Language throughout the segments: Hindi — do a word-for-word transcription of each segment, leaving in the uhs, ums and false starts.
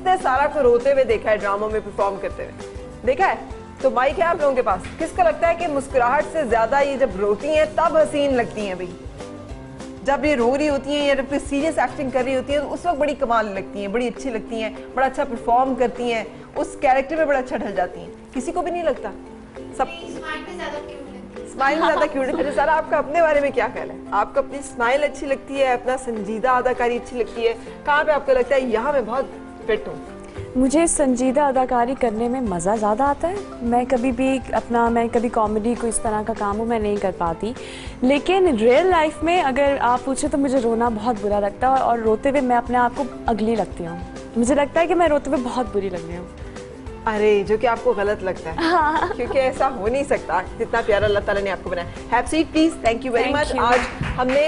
किसने सारा को रोते हुए देखा है ड्रामों में परफॉर्म करते हुए? देखा है? तो माइक है आप लोगों के पास। किसको लगता है कि मुस्कुराहट से ज्यादा ये जब रोती हैं तब हसीन लगती हैं? भाई जब ये रो रही होती हैं या जब कोई सीरियस एक्टिंग कर रही होती है तो उस वक्त बड़ी कमाल लगती हैं, बड़ी अच्छी लगती हैं, बड़ा अच्छा परफॉर्म करती हैं, उस कैरेक्टर में बड़ा अच्छा ढल जाती हैं। किसी को भी नहीं लगता? सब स्माइल ज्यादा क्यूट है। सर आपका अपने बारे में क्या ख्याल है? आपको अपनी स्माइल अच्छी लगती है, अपना संजीदा अदाकारी अच्छी लगती है? कहाँ पे आपको लगता है यहाँ मैं बहुत फिट हूँ? मुझे संजीदा अदाकारी करने में मज़ा ज़्यादा आता है। मैं कभी भी अपना मैं कभी कॉमेडी को इस तरह का काम हो मैं नहीं कर पाती, लेकिन रियल लाइफ में अगर आप पूछे तो मुझे रोना बहुत बुरा लगता है और रोते हुए मैं अपने आप को अगली लगती हूँ। मुझे लगता है कि मैं रोते हुए बहुत बुरी लग रही हूँ। अरे जो कि आपको गलत लगता है। हाँ। क्योंकि ऐसा हो नहीं सकता, जितना प्यारा अल्लाह ताला ने आपको बनाया। Have seat please. Thank you very much. आज हमने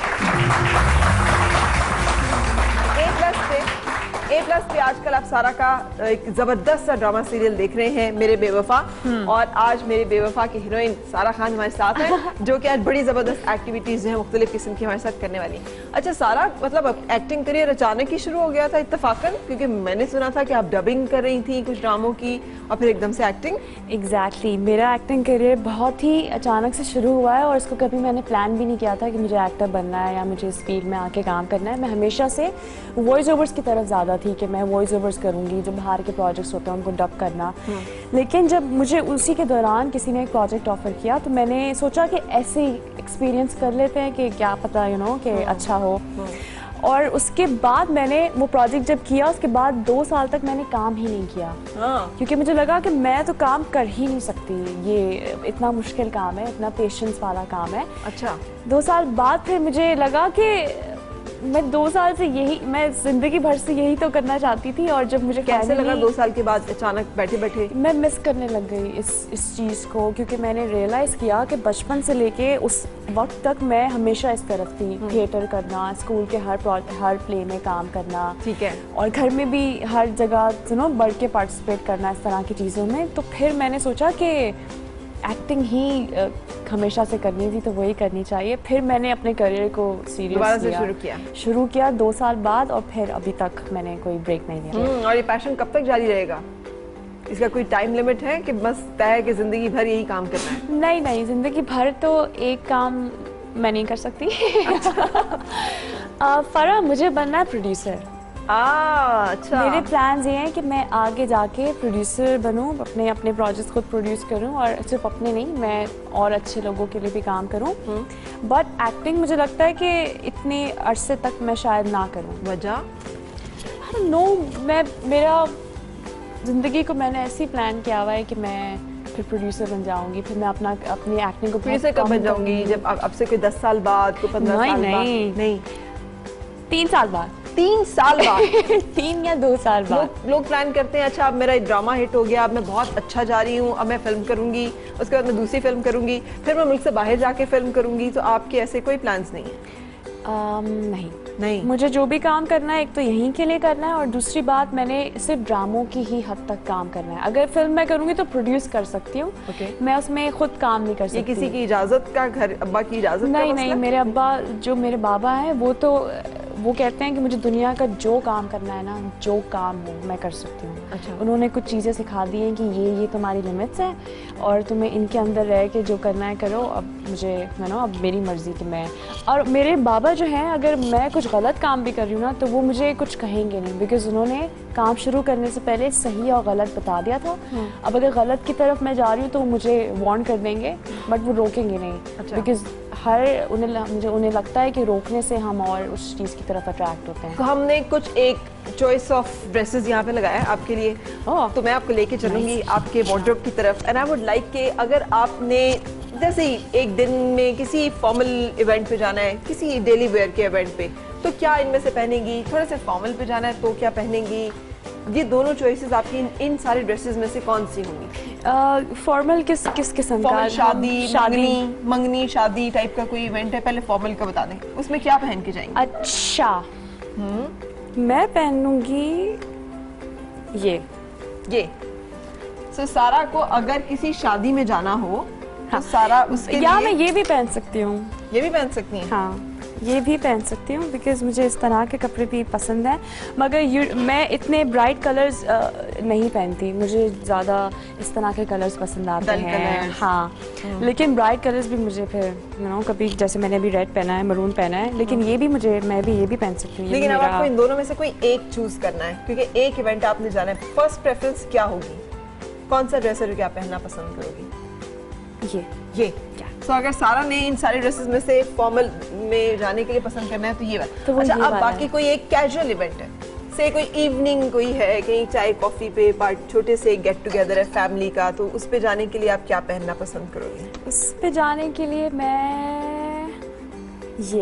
ए प्लस पे ए प्लस पे आजकल आप सारा का एक जबरदस्त सा ड्रामा सीरियल देख रहे हैं मेरे बेवफा, और आज मेरे बेवफा की हीरोइन सारा खान हमारे साथ है जो कि आज बड़ी जबरदस्त एक्टिविटीज जो है मुख्तलिफ किस्म की हमारे साथ करने वाली है। अच्छा सारा, मतलब एक्टिंग करियर अचानक ही शुरू हो गया था इत्तफाकन? क्योंकि मैंने सुना था कि आप डबिंग कर रही थी कुछ ड्रामों की और फिर एकदम से एक्टिंग। Exactly exactly. मेरा एक्टिंग करियर बहुत ही अचानक से शुरू हुआ है और इसको कभी मैंने प्लान भी नहीं किया था कि मुझे एक्टर बनना है या मुझे इस फील्ड में आके काम करना है। मैं हमेशा से वॉइस ओवर्स की तरफ ज़्यादा थी कि मैं वॉइस ओवर्स करूँगी, जो बाहर के प्रोजेक्ट्स होते हैं उनको डब करना। लेकिन जब मुझे उसी के दौरान किसी ने एक प्रोजेक्ट ऑफर किया तो मैंने सोचा कि ऐसे एक्सपीरियंस कर लेते हैं कि क्या पता यू नो कि अच्छा हो। और उसके बाद मैंने वो प्रोजेक्ट जब किया उसके बाद दो साल तक मैंने काम ही नहीं किया। हाँ। क्योंकि मुझे लगा कि मैं तो काम कर ही नहीं सकती, ये इतना मुश्किल काम है, इतना पेशेंस वाला काम है। अच्छा। दो साल बाद फिर मुझे लगा कि मैं दो साल से यही, मैं जिंदगी भर से यही तो करना चाहती थी। और जब मुझे कैसे लगा दो साल के बाद अचानक बैठे बैठे? मैं मिस करने लग गई इस इस चीज़ को, क्योंकि मैंने रियलाइज़ किया कि बचपन से लेके उस वक्त तक मैं हमेशा इस तरफ थी। थिएटर करना, स्कूल के हर हर प्ले में काम करना, ठीक है, और घर में भी हर जगह यू नो बढ़ के पार्टिसिपेट करना इस तरह की चीज़ों में। तो फिर मैंने सोचा कि एक्टिंग ही हमेशा से करनी थी तो वही करनी चाहिए। फिर मैंने अपने करियर को सीरियस से शुरू किया शुरू किया दो साल बाद, और फिर अभी तक मैंने कोई ब्रेक नहीं दिया। और ये पैशन कब तक जारी रहेगा? इसका कोई टाइम लिमिट है कि बस तय है कि जिंदगी भर यही काम करना है? नहीं नहीं, जिंदगी भर तो एक काम मैं नहीं कर सकती। अच्छा। फरा, मुझे बनना है प्रोड्यूसर। अच्छा। मेरे प्लान्स ये हैं कि मैं आगे जाके प्रोड्यूसर बनूं, अपने अपने प्रोजेक्ट्स खुद प्रोड्यूस करूं, और सिर्फ अपने नहीं, मैं और अच्छे लोगों के लिए भी काम करूं। बट एक्टिंग मुझे लगता है कि इतने अरसे तक मैं शायद ना करूं। वजह? नो, मैं मेरा ज़िंदगी को मैंने ऐसे ही प्लान किया हुआ है कि मैं फिर प्रोड्यूसर बन जाऊंगी, फिर मैं अपना अपनी एक्टिंग को प्रोड्यूसर कब बन जाऊंगी? जब अब से कोई दस साल बाद, कोई पंद्रह साल बाद? नहीं नहीं, तीन साल बाद। तीन साल बाद? तीन या दो साल बाद। लोग लोग प्लान करते हैं, अच्छा अब मेरा ड्रामा हिट हो गया, अब मैं बहुत अच्छा जा रही हूँ, अब मैं फिल्म करूंगी, उसके बाद मैं दूसरी फिल्म करूंगी, फिर मैं मुल्क से बाहर जाके फिल्म करूंगी। तो आपके ऐसे कोई प्लान्स नहीं है? Um, नहीं नहीं, मुझे जो भी काम करना है एक तो यहीं के लिए करना है, और दूसरी बात मैंने सिर्फ ड्रामों की ही हद तक काम करना है। अगर फिल्म मैं करूँगी तो प्रोड्यूस कर सकती हूँ, okay. मैं उसमें खुद काम नहीं कर सकती। ये किसी की इजाज़त का, घर अब्बा की इजाज़त? नहीं नहीं, मेरे अब्बा जो मेरे बाबा हैं वो तो वो कहते हैं कि मुझे दुनिया का जो काम करना है ना, जो काम हो मैं कर सकती हूँ। अच्छा। उन्होंने कुछ चीज़ें सिखा दी हैं कि ये ये तुम्हारी लिमिट्स हैं और तुम्हें इनके अंदर रह के जो करना है करो। अब मुझे मैं ना अब मेरी मर्ज़ी कि मैं, और मेरे बाबा जो हैं अगर मैं कुछ गलत काम भी कर रही हूँ ना तो वो मुझे कुछ कहेंगे नहीं, बिकॉज उन्होंने काम शुरू करने से पहले सही और गलत बता दिया था। अब अगर गलत की तरफ मैं जा रही हूँ तो वो मुझे वार्न कर देंगे, बट वो रोकेंगे नहीं। अच्छा। बिकॉज हर उन्हें मुझे उन्हें लगता है कि रोकने से हम और उस चीज़ की तरफ अट्रैक्ट होते हैं। तो हमने कुछ एक चॉइस ऑफ ड्रेसेस यहाँ पे लगाया है आपके लिए। oh. तो मैं आपको लेके चलूँगी आपके वार्डरोब की तरफ, एंड आई वुड लाइक के अगर आपने जैसे ही एक दिन में किसी फॉर्मल इवेंट पे जाना है, किसी डेली वेयर के इवेंट पे, तो क्या इनमें से पहनेंगी? थोड़ा सा फॉर्मल पे जाना है तो क्या पहनेंगी? ये दोनों चॉइसेस आपकी इन, इन सारे ड्रेसेस में से कौन सी होंगी? फॉर्मल किस किस किस्म का? शादी, शादी मंगनी शादी टाइप का कोई इवेंट है, पहले फॉर्मल का बता दें, उसमें क्या पहन के जाएंगे? अच्छा, हम्म मैं पहनूंगी ये ये सो so, सारा को अगर किसी शादी में जाना हो तो हाँ। सारा उसके या लिए... मैं ये भी पहन सकती हूँ। ये भी पहन सकती हैं? हाँ, ये भी पहन सकती हूँ बिकॉज मुझे इस तरह के कपड़े भी पसंद हैं, मगर यू मैं इतने ब्राइट कलर्स नहीं पहनती, मुझे ज़्यादा इस तरह के कलर्स पसंद आते हैं। हाँ, लेकिन ब्राइट कलर्स भी मुझे फिर यू नो कभी, जैसे मैंने अभी रेड पहना है, मरून पहना है, लेकिन ये भी मुझे, मैं भी ये भी पहन सकती हूँ। लेकिन अब आपको इन दोनों में से कोई एक चूज करना है, क्योंकि एक इवेंट आपने जाना है, फर्स्ट प्रेफरेंस क्या होगी? कौन सा ड्रेस है जो आप पहनना पसंद करोगी? ये ये तो अगर सारा ने इन सारे ड्रेसेस में से फॉर्मल में जाने के लिए पसंद करना है तो ये वाला। तो अच्छा, ये अब वाला बाकी कोई एक कैजुअल इवेंट है, से कोई इवनिंग कोई है, कहीं चाय कॉफी पे पार्टी, छोटे से गेट टुगेदर है फैमिली का, तो उस पे जाने के लिए आप क्या पहनना पसंद करोगे? उस पे जाने के लिए मैं ये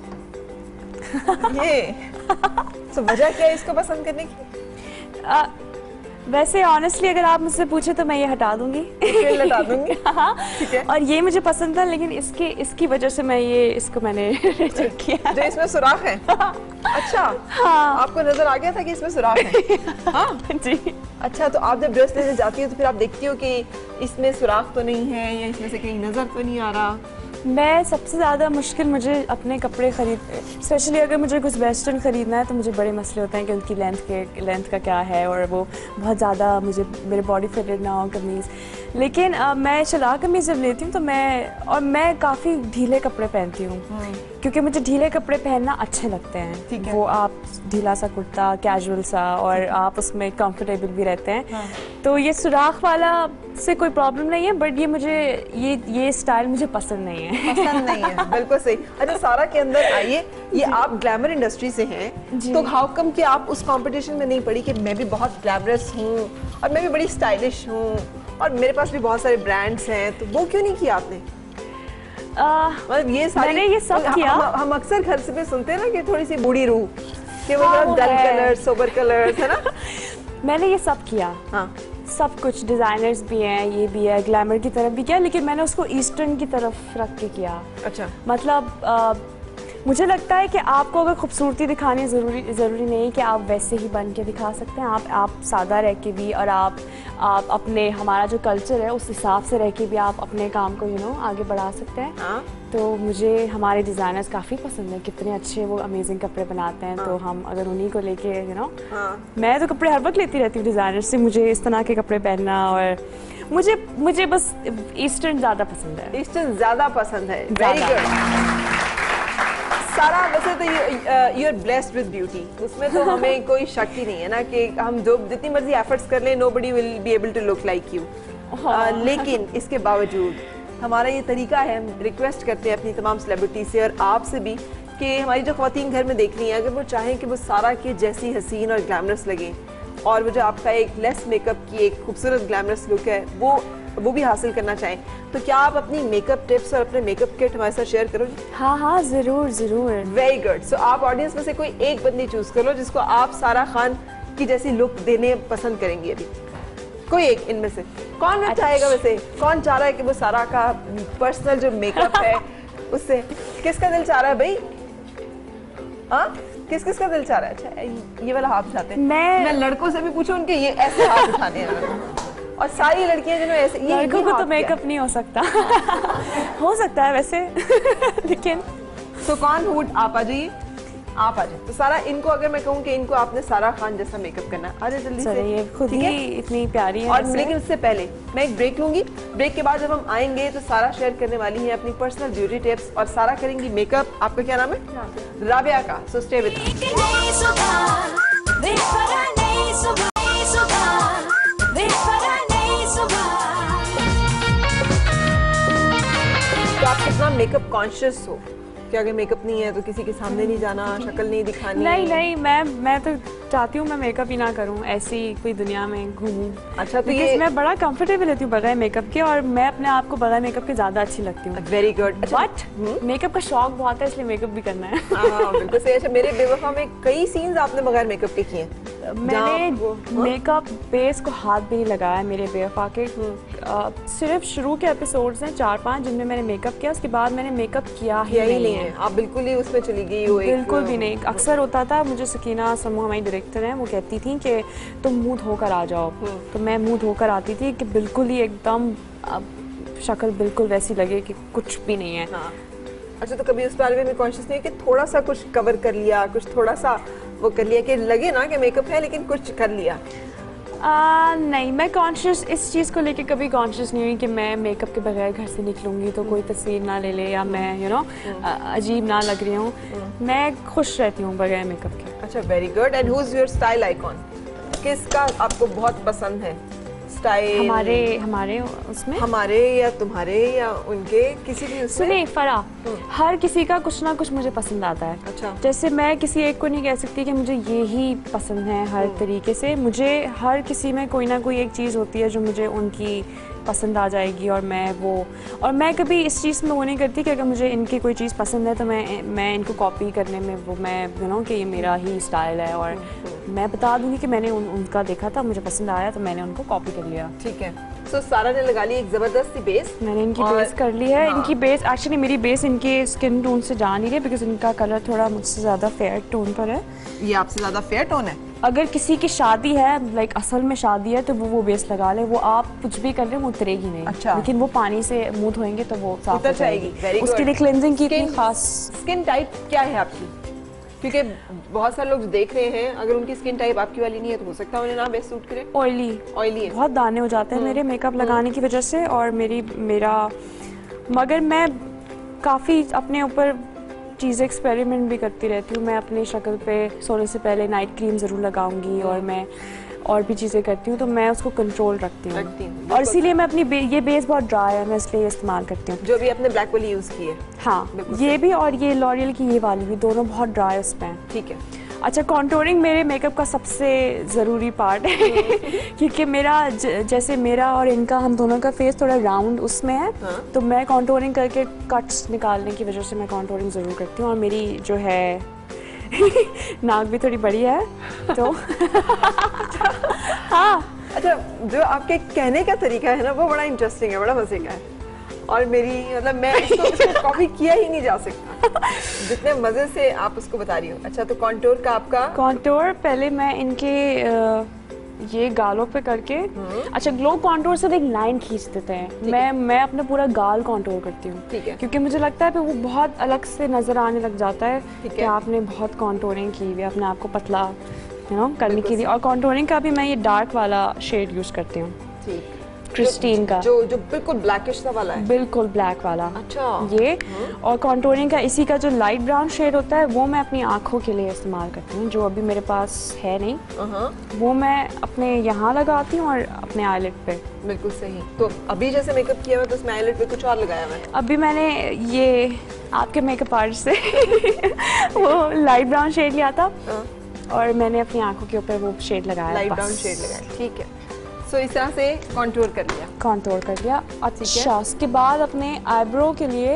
ये तो वजह क्या है इसको पसंद करने की? आ, वैसे ऑनेस्टली अगर आप मुझसे पूछे तो मैं ये हटा दूंगी, फिर हटा दूंगी। हाँ, ठीक है। और ये मुझे पसंद था, लेकिन इसके इसकी वजह से मैं ये इसको मैंने रिजेक्ट किया। जो इसमें सुराख है? अच्छा, हाँ, आपको नजर आ गया था कि इसमें सुराख है? हाँ जी। अच्छा, तो आप जब ड्रेस लेने जाती हो तो फिर आप देखती हो कि इसमें सुराख तो नहीं है या इसमें से कहीं नजर तो नहीं आ रहा? मैं सबसे ज़्यादा मुश्किल मुझे अपने कपड़े खरीद, स्पेशली अगर मुझे कुछ वेस्टर्न ख़रीदना है तो मुझे बड़े मसले होते हैं कि उनकी लेंथ के लेंथ का क्या है, और वो बहुत ज़्यादा मुझे मेरे बॉडी फिटेड ना हो कमीज़। लेकिन uh, मैं शलवार कमीज़ जब लेती हूँ तो मैं और मैं काफ़ी ढीले कपड़े पहनती हूँ, क्योंकि मुझे ढीले कपड़े पहनना अच्छे लगते हैं। ठीक है। वो आप ढीला सा कुर्ता, कैजुअल सा, और आप उसमें कंफर्टेबल भी रहते हैं। हाँ। तो ये सुराख वाला से कोई प्रॉब्लम नहीं है, बट ये मुझे ये ये स्टाइल मुझे पसंद नहीं है। पसंद नहीं है, बिल्कुल सही। अच्छा, सारा के अंदर आइए, ये आप ग्लैमर इंडस्ट्री से हैं, तो हाउ कम कि आप उस कंपटीशन में नहीं पड़ी कि मैं भी बहुत ग्लैमरस हूँ और मैं भी बड़ी स्टाइलिश हूँ और मेरे पास भी बहुत सारे ब्रांड्स हैं, तो वो क्यों नहीं किया आपने? मतलब ये सारी, मैंने ये सब हम, किया। हम, हम अक्सर घर से भी सुनते हैं ना कि थोड़ी सी बूढ़ी रूह, कि वो हाँ, डल कलर, सोबर कलर्स, है ना? मैंने ये सब किया। हाँ, सब कुछ, डिज़ाइनर्स भी हैं, ये भी है, ग्लैमर की तरफ भी किया, लेकिन मैंने उसको ईस्टर्न की तरफ रख के किया। अच्छा, मतलब आ, मुझे लगता है कि आपको अगर खूबसूरती दिखानी ज़रूरी ज़रूरी नहीं कि आप वैसे ही बन के दिखा सकते हैं, आप आप सादा रह के भी, और आप आप अपने, हमारा जो कल्चर है उस हिसाब से रह के भी आप अपने काम को यू नो आगे बढ़ा सकते हैं। हाँ? तो मुझे हमारे डिज़ाइनर्स काफ़ी पसंद है, कितने अच्छे वो अमेजिंग कपड़े बनाते हैं। हाँ। तो हम अगर उन्हीं को लेके यू नो, मैं तो कपड़े हर वक्त लेती रहती हूँ डिज़ाइनर से, मुझे इस तरह के कपड़े पहनना, और मुझे मुझे बस ईस्टर्न ज़्यादा पसंद है। ईस्टर्न ज़्यादा पसंद है, वेरी गुड। सारा, वैसे तो you are blessed with beauty, उसमें तो हमें कोई शक ही नहीं है ना कि हम जो जितनी मर्जी एफर्ट्स कर लें, nobody will be able to look like you. लेकिन इसके बावजूद हमारा ये तरीका है, हम रिक्वेस्ट करते हैं अपनी तमाम सेलिब्रिटी से और आपसे भी कि हमारी जो ख़वातीन घर में देख रही हैं, अगर वो चाहें कि वो सारा के जैसी हसीन और ग्लैमरस लगें, और वो जो आपका एक लेस मेकअप की एक खूबसूरत ग्लैमरस लुक है वो वो भी हासिल करना चाहें, तो क्या आप अपनी मेकअप टिप्स और अपने मेकअप किट हमारे साथ शेयर करोगे? हाँ हाँ, ज़रूर ज़रूर। Very good. सो आप ऑडियंस में से कोई एक बंदी चूज कर लो जिसको आप सारा खान की जैसी लुक देने पसंद करेंगी। अभी कोई एक इनमें से कौन अच्छा चाहेगा? वैसे कौन चाह रहा है कि वो सारा का पर्सनल जो मेकअप है उससे, किसका दिल चाह रहा है भाई? हाँ, किस किस का दिल चाह रहा है? अच्छा, ये वाला हाथ उठाते हैं। मैं मैं लड़कों से भी पूछूं, उनके ये ऐसे हाथ उठाने हैं, और सारी लड़कियां जिन्होंने ऐसे, ये लड़कों को तो मेकअप नहीं हो सकता। हो सकता है वैसे, लेकिन तो कौन वुड? आप आ जाइए, आप आ जाइए। तो सारा, इनको अगर मैं कहूँ कि इनको आपने सारा खान जैसा मेकअप करना है, आ जाए जल्दी से। ये खुद ही इतनी प्यारी है। और लेकिन उससे पहले मैं एक ब्रेक लूंगी, ब्रेक के बाद जब हम आएंगे तो सारा शेयर करने वाली है अपनी पर्सनल ब्यूटी टिप्स, और सारा करेंगी मेकअप। आपका क्या नाम है? राबिया का। So stay with us. तो आप कितना मेकअप कॉन्शियस हो कि अगर मेकअप नहीं है तो किसी के सामने नहीं जाना, शक्ल नहीं दिखानी? नहीं नहीं, मैं मैं तो चाहती हूँ मैं मेकअप ही ना करूँ, ऐसी कोई दुनिया में घूमूं। अच्छा, तो ये मैं बड़ा कंफर्टेबल रहती हूँ बगैर मेकअप के, और मैं अपने आप को बगैर मेकअप के ज़्यादा अच्छी लगती हूँ। Very good. बट मेकअप का शौक बहुत है, इसलिए मेकअप भी करना है। हाँ, बिल्कुल सही। अच्छा, मेरे बेवफा में कई सीन्स आपने बगैर मेकअप के किए हैं। मैंने मेकअप बेस को हाथ भी नहीं लगाया मेरे बेवफा के। आ, सिर्फ शुरू के एपिसोड्स हैं चार पांच जिनमें मैंने मेकअप किया, उसके बाद मैंने मेकअप किया ही नहीं, नहीं है। आप बिल्कुल ही उसमें चली गई हो? बिल्कुल भी नहीं। अक्सर होता था, मुझे सकीना समूह हमारी डायरेक्टर हैं, वो कहती थी कि तुम मुंह धोकर आ जाओ, तो मैं मुंह धोकर आती थी कि बिल्कुल ही एकदम शक्ल बिल्कुल वैसी लगे कि कुछ भी नहीं है। हाँ। अच्छा, तो कभी उस बारे में कॉन्शियस नहीं है कि थोड़ा सा कुछ कवर कर लिया, कुछ थोड़ा सा वो कर लिया कि लगे ना कि मेकअप है लेकिन कुछ कर लिया? आ, नहीं, मैं कॉन्शियस इस चीज़ को लेके कभी कॉन्शियस नहीं हुई कि मैं मेकअप के बगैर घर से निकलूंगी तो कोई तस्वीर ना ले ले या मैं यू you नो know, अजीब ना लग रही हूँ। मैं खुश रहती हूँ बगैर मेकअप के। अच्छा, very good. And who is your style icon? किसका आपको बहुत पसंद है स्टाइल? हमारे हमारे उसमें हमारे या तुम्हारे या उनके, किसी भी उसमें? सुनिए फरा, हर किसी का कुछ ना कुछ मुझे पसंद आता है। अच्छा। जैसे मैं किसी एक को नहीं कह सकती कि मुझे ये ही पसंद है हर तरीके से। मुझे हर किसी में कोई ना कोई एक चीज़ होती है जो मुझे उनकी पसंद आ जाएगी और मैं वो और मैं कभी इस चीज़ में वो नहीं करती कि अगर मुझे इनकी कोई चीज़ पसंद है तो मैं मैं इनको कॉपी करने में वो मैं यू नो कि ये मेरा ही स्टाइल है और मैं बता दूंगी कि मैंने उन, उनका देखा था, मुझे पसंद आया तो मैंने उनको कॉपी कर लिया। ठीक है। सो so, सारा ने लगा ली एक ज़बरदस्त सी बेस। मैंने इनकी बेस कर ली है। हाँ। इनकी बेस एक्चुअली मेरी बेस इनके स्किन टोन से जा नहीं रही बिकॉज इनका कलर थोड़ा मुझसे ज़्यादा फेयर टोन पर है। ये आपसे ज़्यादा फेयर टोन है? अगर किसी की शादी है, लाइक असल में शादी है, तो वो वो बेस लगा ले, वो आप कुछ भी कर रहे हो उतरेगी नहीं। अच्छा। लेकिन वो पानी से मुंह धोएंगे तो वो साफ हो जाएगी। उसके लिए क्लेंजिंग की इतनी खास। स्किन टाइप क्या है आपकी? क्योंकि बहुत सारे लोग देख रहे हैं, अगर उनकी स्किन टाइप आपकी वाली नहीं है तो हो सकता है उन्हें ना बेस्ट सूट करे। ऑयली ऑयली है, बहुत दाने हो जाते हैं मेरे मेकअप लगाने की वजह से और मेरी मेरा मगर मैं काफ़ी अपने ऊपर चीज़ें एक्सपेरिमेंट भी करती रहती हूँ। मैं अपनी शक्ल पे सोने से पहले नाइट क्रीम ज़रूर लगाऊंगी और मैं और भी चीज़ें करती हूँ तो मैं उसको कंट्रोल रखती हूँ और इसीलिए मैं अपनी बे, ये बेस बहुत ड्राई है, मैं इसलिए इस्तेमाल करती हूँ। जो भी आपने ब्लैक वाली यूज़ की है? हाँ, ये भी और ये लॉरियल की ये वाली भी, दोनों बहुत ड्राई उसमें हैं। ठीक है। अच्छा, कॉन्टोरिंग मेरे मेकअप का सबसे ज़रूरी पार्ट है क्योंकि मेरा ज, जैसे मेरा और इनका हम दोनों का फेस थोड़ा राउंड उसमें है। हाँ? तो मैं कॉन्टोरिंग करके कट्स निकालने की वजह से मैं कॉन्टोरिंग ज़रूर करती हूँ और मेरी जो है नाक भी थोड़ी बड़ी है तो हाँ। अच्छा, जो आपके कहने का तरीका है ना वो बड़ा इंटरेस्टिंग है, बड़ा मजे का है और मेरी मतलब मैं इसको, इसको कॉपी किया ही नहीं जा सकता जितने मजे से आप उसको बता रही हो। अच्छा, तो कॉन्टोर का आपका? कॉन्टोर पहले मैं इनके आ, ये गालों पे करके, अच्छा ग्लो कॉन्टोर से एक लाइन खींच देते हैं। मैं मैं अपना पूरा गाल कॉन्टोर करती हूँ क्योंकि मुझे लगता है कि वो बहुत अलग से नजर आने लग जाता है कि आपने बहुत कॉन्टोरिंग की हुई, अपने आप को पतला यू नो करने के लिए। और कॉन्टोरिंग का भी मैं ये डार्क वाला शेड यूज करती हूँ, क्रिस्टीन का, जो जो बिल्कुल ब्लैकिश सा वाला है। बिल्कुल ब्लैक वाला। अच्छा। ये और कॉन्टोरिंग का इसी का जो लाइट ब्राउन शेड होता है वो मैं अपनी आंखों के लिए इस्तेमाल करती हूँ, जो अभी मेरे पास है नहीं। वो मैं अपने यहाँ लगाती हूँ और अपने आईलिड पे। बिल्कुल सही। तो अभी जैसे मेकअप किया हुआ तो उसमें आईलिड पे कुछ और लगाया हुआ है? अभी मैंने ये आपके मेकअप आर्टिस्ट से वो लाइट ब्राउन शेड लिया था और मैंने अपनी आंखों के ऊपर वो शेड लगाया, लाइट ब्राउन शेड लगाया। ठीक है। सो so, इस तरह से कॉन्टूर कर लिया। कॉन्टूर कर लिया। अच्छा, उसके बाद अपने आईब्रो के लिए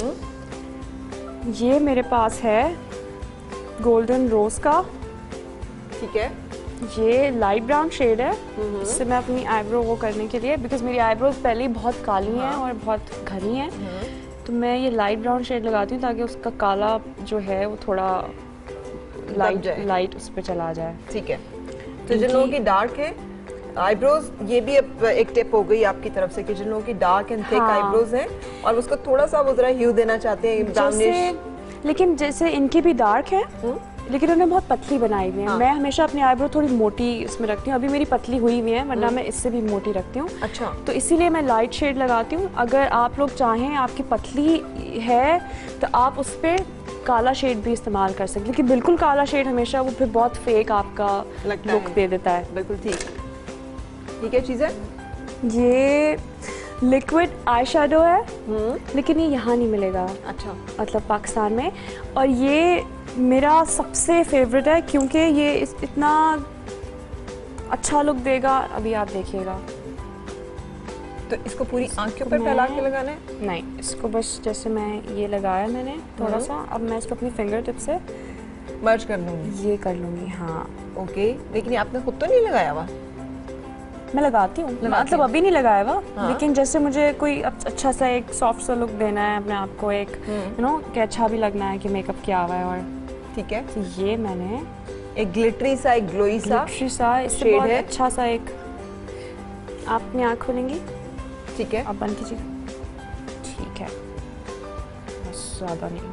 ये मेरे पास है गोल्डन रोज का। ठीक है। ये लाइट ब्राउन शेड है, इससे मैं अपनी आईब्रो वो करने के लिए, बिकॉज मेरी आईब्रोज पहले ही बहुत काली हैं और बहुत घनी हैं, तो मैं ये लाइट ब्राउन शेड लगाती हूँ ताकि उसका काला जो है वो थोड़ा लाइट लाइट उस पर चला जाए। ठीक है। तो जिन लोगों की डार्क है आईब्रोज, ये भी अब एक टिप हो गई आपकी तरफ से कि जिन लोगों की डार्क एंड थिक आईब्रोज हैं और उसको थोड़ा सा वो जरा ह्यू देना चाहते हैं ब्राउनिश, लेकिन जैसे इनकी भी डार्क है लेकिन उन्हें बहुत पतली बनाई हुई है। हाँ। मैं हमेशा अपनी आईब्रो थोड़ी मोटी इसमें रखती हूँ, अभी मेरी पतली हुई हुई है वरना मैं इससे भी मोटी रखती हूँ। अच्छा। तो इसीलिए मैं लाइट शेड लगाती हूँ। अगर आप लोग चाहें आपकी पतली है तो आप उस पर काला शेड भी इस्तेमाल कर सकते, लेकिन बिल्कुल काला शेड हमेशा वो फिर बहुत फेक आपका लुक दे देता है। बिल्कुल ठीक। ठीक है। चीज़ है ये लिक्विड आई शेडो है लेकिन ये यहाँ नहीं मिलेगा। अच्छा। मतलब पाकिस्तान में, और ये मेरा सबसे फेवरेट है क्योंकि ये इस, इतना अच्छा लुक देगा। अभी आप देखिएगा। तो इसको पूरी आंखों पर फैला के लगाना है? नहीं, इसको बस जैसे मैं ये लगाया मैंने थोड़ा सा, अब मैं इसको अपनी फिंगर टिप से मर्ज कर लूँगी। ये कर लूँगी। हाँ। ओके, लेकिन आपने खुद तो नहीं लगाया हुआ? मैं लगाती हूँ, मतलब अभी नहीं लगाया हुआ। हाँ? लेकिन जैसे मुझे कोई अच्छा सा एक सॉफ्ट सा लुक देना है अपने आप को, एक यू नो कि अच्छा भी लगना है कि मेकअप किया हुआ है। और ठीक है, तो ये मैंने एक ग्लिटरी सा, एक ग्लोई सा, ग्लिटरी सा इससे बहुत है। अच्छा सा एक, आप अपनी आँख खोलेंगी? ठीक है, आप बंद कीजिए। ठीक है, बस ज़्यादा नहीं।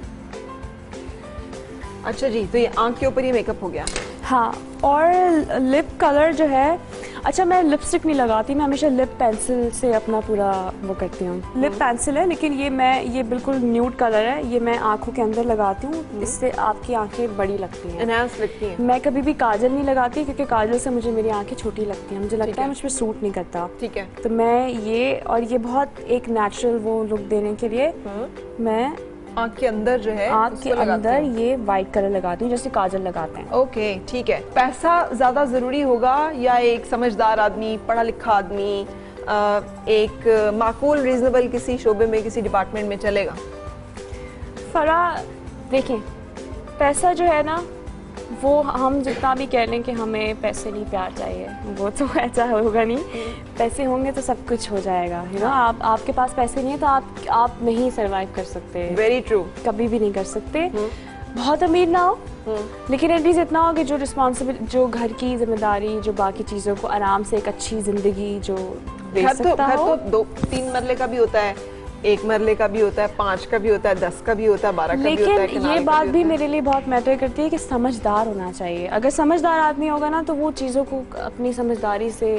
अच्छा जी, तो ये आंख के ऊपर ही मेकअप हो गया। हाँ, और लिप कलर जो है, अच्छा मैं लिपस्टिक नहीं लगाती, मैं हमेशा लिप पेंसिल से अपना पूरा वो करती हूँ। लिप पेंसिल है, लेकिन ये मैं ये बिल्कुल न्यूड कलर है, ये मैं आंखों के अंदर लगाती हूँ, इससे आपकी आंखें बड़ी लगती हैं, एनहांस लगती हैं। मैं कभी भी काजल नहीं लगाती, क्योंकि काजल से मुझे मेरी आंखें छोटी लगती हैं, मुझे लगता है मुझ पर सूट नहीं करता। ठीक है। तो मैं ये, और ये बहुत एक नेचुरल वो लुक देने के लिए मैं आंख के अंदर जो है, आंख के अंदर ये वाइट कलर लगाती हूँ, जैसे काजल लगाते हैं। ओके, ठीक है। पैसा ज्यादा जरूरी होगा या एक समझदार आदमी, पढ़ा लिखा आदमी, एक माकूल रीजनेबल किसी शोबे में, किसी डिपार्टमेंट में चलेगा? फरा देखें, पैसा जो है ना, वो हम जितना भी कह लें कि हमें पैसे नहीं प्यार चाहिए, वो तो ऐसा होगा नहीं। पैसे होंगे तो सब कुछ हो जाएगा, यू नो। आप आपके पास पैसे नहीं है तो आप आप नहीं सरवाइव कर सकते। Very true. कभी भी नहीं कर सकते। बहुत अमीर ना हो, लेकिन एटलीस्ट इतना हो कि जो रिस्पॉन्सिबिल, जो घर की जिम्मेदारी, जो बाकी चीज़ों को आराम से एक अच्छी जिंदगी जो दे सकता हो। घर तो दो तीन मरले का भी होता है, एक मरले का भी होता है, पांच का भी होता है, दस का भी होता है, बारह का भी होता है। लेकिन ये बात भी मेरे लिए बहुत मैटर करती है कि समझदार होना चाहिए। अगर समझदार आदमी होगा ना, तो वो चीज़ों को अपनी समझदारी से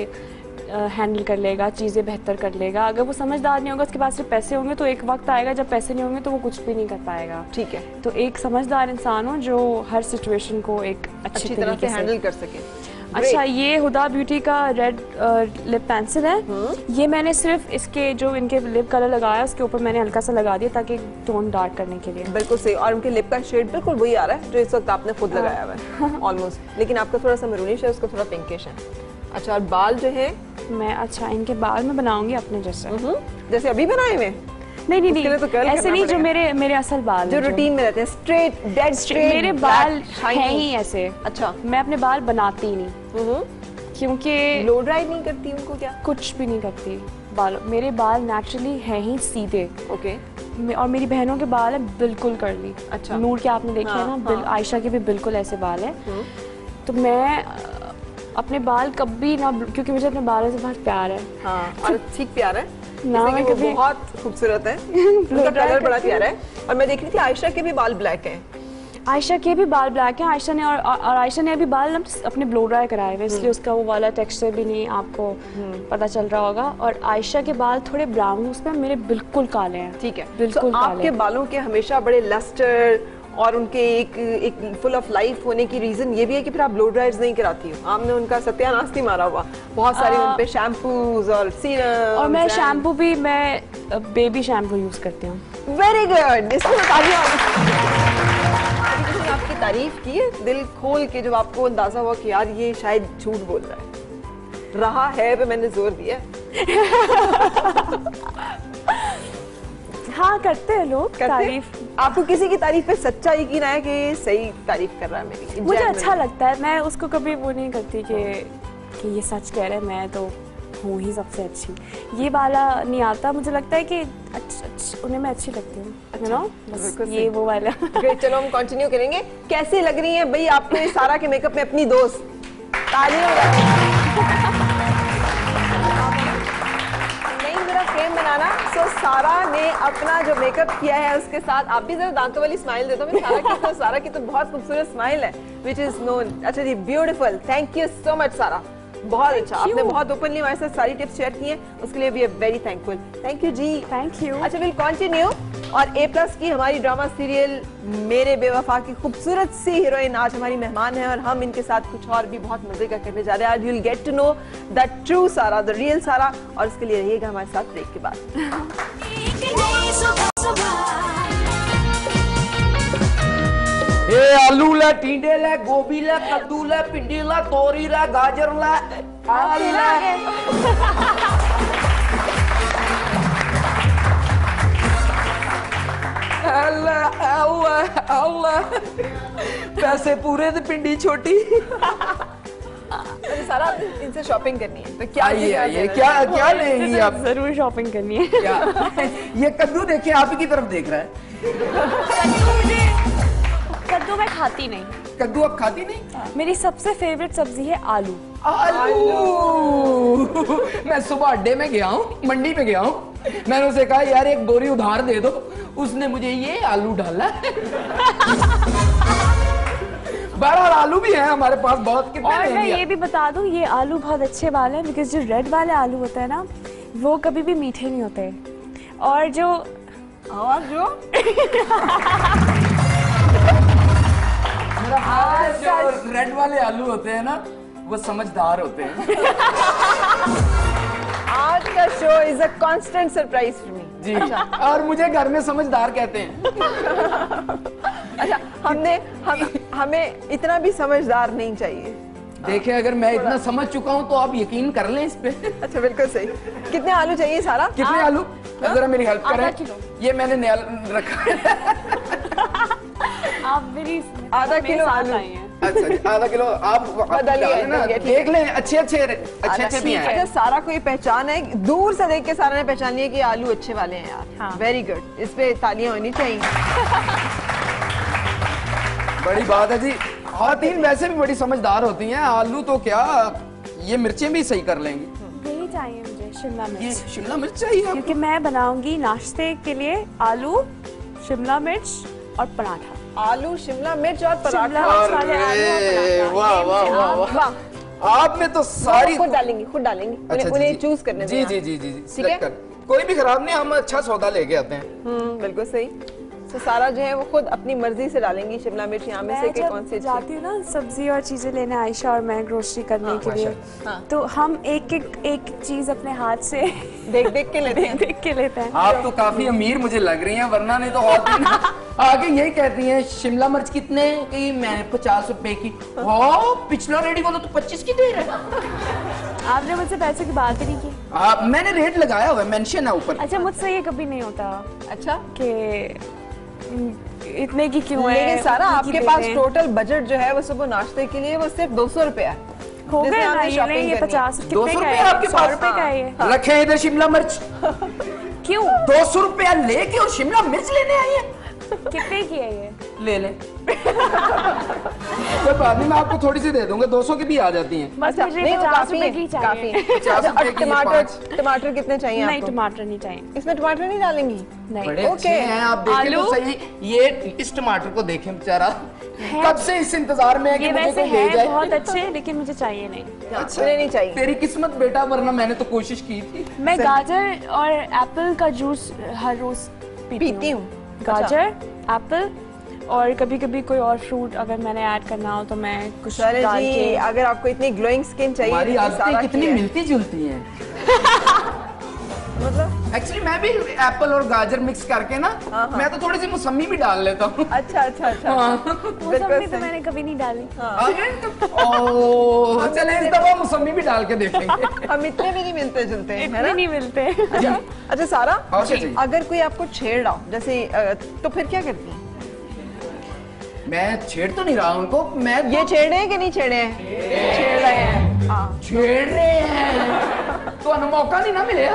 हैंडल कर लेगा, चीज़ें बेहतर कर लेगा। अगर वो समझदार नहीं होगा, उसके पास सिर्फ पैसे होंगे, तो एक वक्त आएगा जब पैसे नहीं होंगे तो वो कुछ भी नहीं कर पाएगा। ठीक है। तो एक समझदार इंसान हो जो हर सिचुएशन को एक अच्छी, अच्छी तरह से हैंडल कर सके। अच्छा, ये हुदा ब्यूटी का रेड लिप पेंसिल है। ये मैंने सिर्फ इसके जो इनके लिप कलर लगाया उसके ऊपर मैंने हल्का सा लगा दिया, ताकि टोन डार्क करने के लिए। बिल्कुल सही। और उनके लिप का शेड बिल्कुल वही आ रहा है जो इस वक्त आपने खुद लगाया हुआ है ऑलमोस्ट, लेकिन आपका थोड़ा सा मरूनिश है, उसका थोड़ा पिंकिश है। अच्छा, और बाल जो है मैं, अच्छा इनके बाल मैं बनाऊंगी अपने जैसे, जैसे अभी बनाए हुए? नहीं नहीं नहीं, तो ऐसे नहीं, जो मेरे मेरे असल बाल जो रूटीन में रहते हैं, स्ट्रेट, डेड स्ट्रेट। मेरे बाल हैं ही ऐसे। अच्छा, मैं अपने बाल बनाती नहीं, क्योंकि लो ड्राई नहीं करती उनको? क्या कुछ भी नहीं करती बाल, मेरे बाल नेचुरली हैं ही सीधे। ओके। और मेरी बहनों के बाल है बिल्कुल कर्ली। अच्छा। नूर के आपने देखे हाँ, है ना, हाँ। आयशा के भी बिल्कुल ऐसे बाल है। तो मैं अपने बाल कभी ना, क्योंकि मुझे अपने बालों से बहुत प्यार है। हाँ, और ठीक प्यार है ना, मैं वो कभी बहुत खूबसूरत है उनका कलर बड़ा प्यारा है। और मैं देख रही थी आयशा के भी बाल ब्लैक हैं। आयशा के भी बाल ब्लैक हैं। आयशा ने और, और आयशा ने अभी बाल ना अपने ब्लो ड्राई कराए हुए, इसलिए उसका वो वाला टेक्सचर भी नहीं आपको पता चल रहा होगा। और आयशा के बाल थोड़े ब्राउन, उसमें मेरे बिल्कुल काले हैं। ठीक है, बिल्कुल तो आपके बालों के हमेशा बड़े लस्टर और उनके एक एक फुल ऑफ लाइफ होने की रीजन ये भी है कि फिर आप ब्लो ड्राइज नहीं कराती हो। आपने उनका सत्यानाश नहीं मारा हुआ, बहुत सारे उन पे शैम्पूज और सीरम। और मैं शैम्पू भी मैं बेबी शैम्पू यूज करती हूँ। Very good. इसमें आपकी तारीफ की है दिल खोल के, जब आपको अंदाजा हुआ कि यार ये शायद झूठ बोल रहा है, रहा है पे मैंने जोर दिया। हाँ, करते हैं लोग तारीफ। आपको किसी की तारीफ पे सच्चा यकीन आया कि सही तारीफ कर रहा है मेरी? मुझे अच्छा लगता है, मैं उसको कभी वो नहीं करती कि कि ये सच कह रहे हैं, मैं तो हूँ ही सबसे अच्छी, ये वाला नहीं आता। मुझे लगता है कि अच्छ, अच्छ, उन्हें मैं अच्छी लगती हूँ, यू नो, बस ये वो वाला। चलो हम कंटिन्यू करेंगे। कैसी लग रही है भाई आपने सारा के मेकअप में अपनी दोस्त? तालियां फ्रेम बनाना। सो सारा ने अपना जो मेकअप किया है उसके साथ आप भी जरा दांतों वाली स्माइल दे दो। सारा की तो सारा की तो बहुत खूबसूरत स्माइल है विच इज नोन। अच्छा जी, beautiful, thank you so much Sara, बहुत अच्छा। आपने बहुत ओपनली हमारे साथ सारी टिप्स शेयर की हैं, उसके लिए we are very thankful. Thank you जी। Thank you. अच्छा, विल कंटिन्यू। और ए प्लस की हमारी ड्रामा सीरियल मेरे बेवफा की खूबसूरत सी हीरोइन आज हमारी मेहमान है, और हम इनके साथ कुछ और भी बहुत मजे का करने जा रहे हैं। आज you will get to know the true Sara, the real Sara, और इसके लिए रहिएगा हमारे साथ ब्रेक के बाद। ए आलू ला, टींडे ला, गोभी ला, कद्दू ला, भिंडी ला, तोरी ला, गाजर ला, अल्लाह अल्लाह अल्लाह, पैसे पूरे तो पिंडी छोटी। अरे सारा इनसे शॉपिंग करनी है, तो क्या आइए आइए, क्या क्या लेंगी आप? जरूर शॉपिंग करनी है। क्या ये कद्दू देखिए आप ही की तरफ देख रहा है। कद्दू मैं खाती नहीं। कद्दू आप खाती नहीं? मेरी सबसे फेवरेट सब्जी है आलू। आलू। मैं सुबह अड्डे में गया हूँ, मंडी में गया हूँ, मैंने उसे कहा यार एक बोरी उधार दे दो, उसने मुझे ये आलू डाला है। बहरहाल आलू भी है हमारे पास बहुत। कितने और ले मैं लिया? ये भी बता दूं, ये आलू बहुत अच्छे वाले हैं, बिकॉज जो रेड वाले आलू होते हैं ना, वो कभी भी मीठे नहीं होते। और जो और जो मेरा ख्याल है जो रेड वाले आलू होते हैं ना, वो समझदार होते हैं। आज का show is a constant surprise for me. जी। और मुझे घर में समझदार कहते हैं। अच्छा, हमने हम हमें इतना भी समझदार नहीं चाहिए। देखिए, अगर मैं इतना समझ चुका हूँ तो आप यकीन कर लें इस पे। अच्छा, बिल्कुल सही। कितने आलू चाहिए सारा? कितने आलू? जरा मेरी हेल्प आधा करें। किलो। ये मैंने नया रखा है। आप मेरी आधा किलो आलू। अच्छा जी, आधा किलो आप बदलिए, डालें ना, ठीक है, ठीक देख लें अच्छे अच्छे अच्छे अच्छे भी हैं। अच्छा, सारा को ये पहचान है, दूर से देख के सारा ने पहचान लिया कि आलू अच्छे वाले हैं यार। हाँ। वेरी गुड, इस पे तालियां होनी चाहिए। बड़ी बात है जी। खातन वैसे भी बड़ी समझदार होती हैं। आलू तो क्या, ये मिर्चें भी सही कर लेंगी। यही चाहिए मुझे, शिमला ये मिर्च, शिमला मिर्च चाहिए आपको? क्योंकि मैं बनाऊंगी नाश्ते के लिए आलू, शिमला मिर्च और पराठा। आलू, शिमला मिर्च और शिमला पराठा। मिर्च वाले आलू और अरे, पराठा। वाह ये वाह मुझे वाह आप- वाह। आप में तो सारी खुद डालेंगी, खुद डालेंगी। अच्छा उन्हें जी, उन्हें जी। चूज करने जी दें जी आप। जी जी जी ठीक है? select कर। कोई भी खराब नहीं, हम अच्छा सौदा लेके आते हैं। हम्म, बिल्कुल सही। तो सारा जो है वो खुद अपनी मर्जी से डालेंगी शिमला मिर्च यहाँ में से मैं कि जब कौन सी अच्छी। जाती हूँ ना सब्जी और चीजें लेने, आयशा और मैं ग्रोसरी करने के लिए, हाँ। तो हम एक एक एक चीज अपने हाथ से देख देख के लेते देख हैं। देख के लेते हैं। आप तो काफी अमीर मुझे लग रही हैं, वरना नहीं तो खातन आगे यही कहती हैं शिमला मिर्च कितने की? मैं पचास रुपए की। हाँ, पिछला रेडी वाला तो पच्चीस की दे रहा है। आपने मुझसे पैसे की बात ही नहीं की। आप मैंने रेट लगाया हुआ है, मेंशन है ऊपर। अच्छा, मुझसे ये कभी नहीं होता अच्छा, कि हम्म, इतने की क्यों है। लेकिन सारा उतनी की आपके दे पास दें। टोटल बजट जो है वो सुबह नाश्ते के लिए वो सिर्फ दो सौ रुपया है। हो जिसमें गए ना, आपने ये shopping नहीं, ये करनी है। पचास दो कितने सौ का रुपये है? आपके सौ पास? रुपए का है ये। रखे इधर शिमला मिर्च। क्यों? दो सौ रुपया लेके और शिमला मिर्च लेने आई है। कितने की है ये? ले ले। कोई बात नहीं, मैं आपको थोड़ी सी दे दूंगा, दो सौ की भी आ जाती हैं। बस अच्छा, मुझे नहीं, वो पचास काफी रुपए है, की काफी चाहिए। है। पचास अच्छा, रुपए और की ये टमाटर, पाँच। टमाटर कितने चाहिए नहीं, आपको? टमाटर नहीं चाहिए। इसमें टमाटर नहीं डालेंगी? नहीं। बड़े अच्छे ओके। हैं, आप देखें आलू? तो सही। ये इस टमाटर को देखें बेचारा, कब से इस इंतजार में है कि ये मुझे वैसे कोई ले है जाए। बहुत अच्छे, लेकिन मुझे चाहिए नहीं। अच्छा, उन्हें नहीं चाहिए। तेरी किस्मत बेटा, वरना मैंने तो कोशिश की थी। मैं गाजर और एप्पल का जूस हर रोज पीती हूँ। गाजर, एप्पल और कभी कभी कोई और फ्रूट अगर मैंने ऐड करना हो तो मैं कुछ चले डाल जी, के। अगर आपको इतनी ग्लोइंग स्किन चाहिए हमारी जैसे आदतें सारा कितनी की है, मिलती जुलती हैं। मतलब एक्चुअली मैं भी एप्पल और गाजर मिक्स करके ना, हाँ, हाँ। मैं तो थोड़ी सी मौसमी भी डाल लेता हूँ। अच्छा अच्छा अच्छा हाँ। मौसमी बिल्कुल तो सही। मैंने कभी नहीं डाली। ओह, चले इस दफा मौसमी भी डाल के देखेंगे। हम इतने भी नहीं मिलते जुलते हैं, है इतने ना? नहीं मिलते। अच्छा अच्छा सारा, और क्या चाहिए? अगर कोई आपको छेड़ रहा हो जैसे अ, तो फिर क्या करती हैं? मैं छेड़ तो नहीं रहा उनको, मैं ये छेड़े हैं कि नहीं छेड़े हैं? छेड़ रहे हैं। हाँ, छेड़ रहे हैं तो हमें मौका नहीं ना मिलेगा।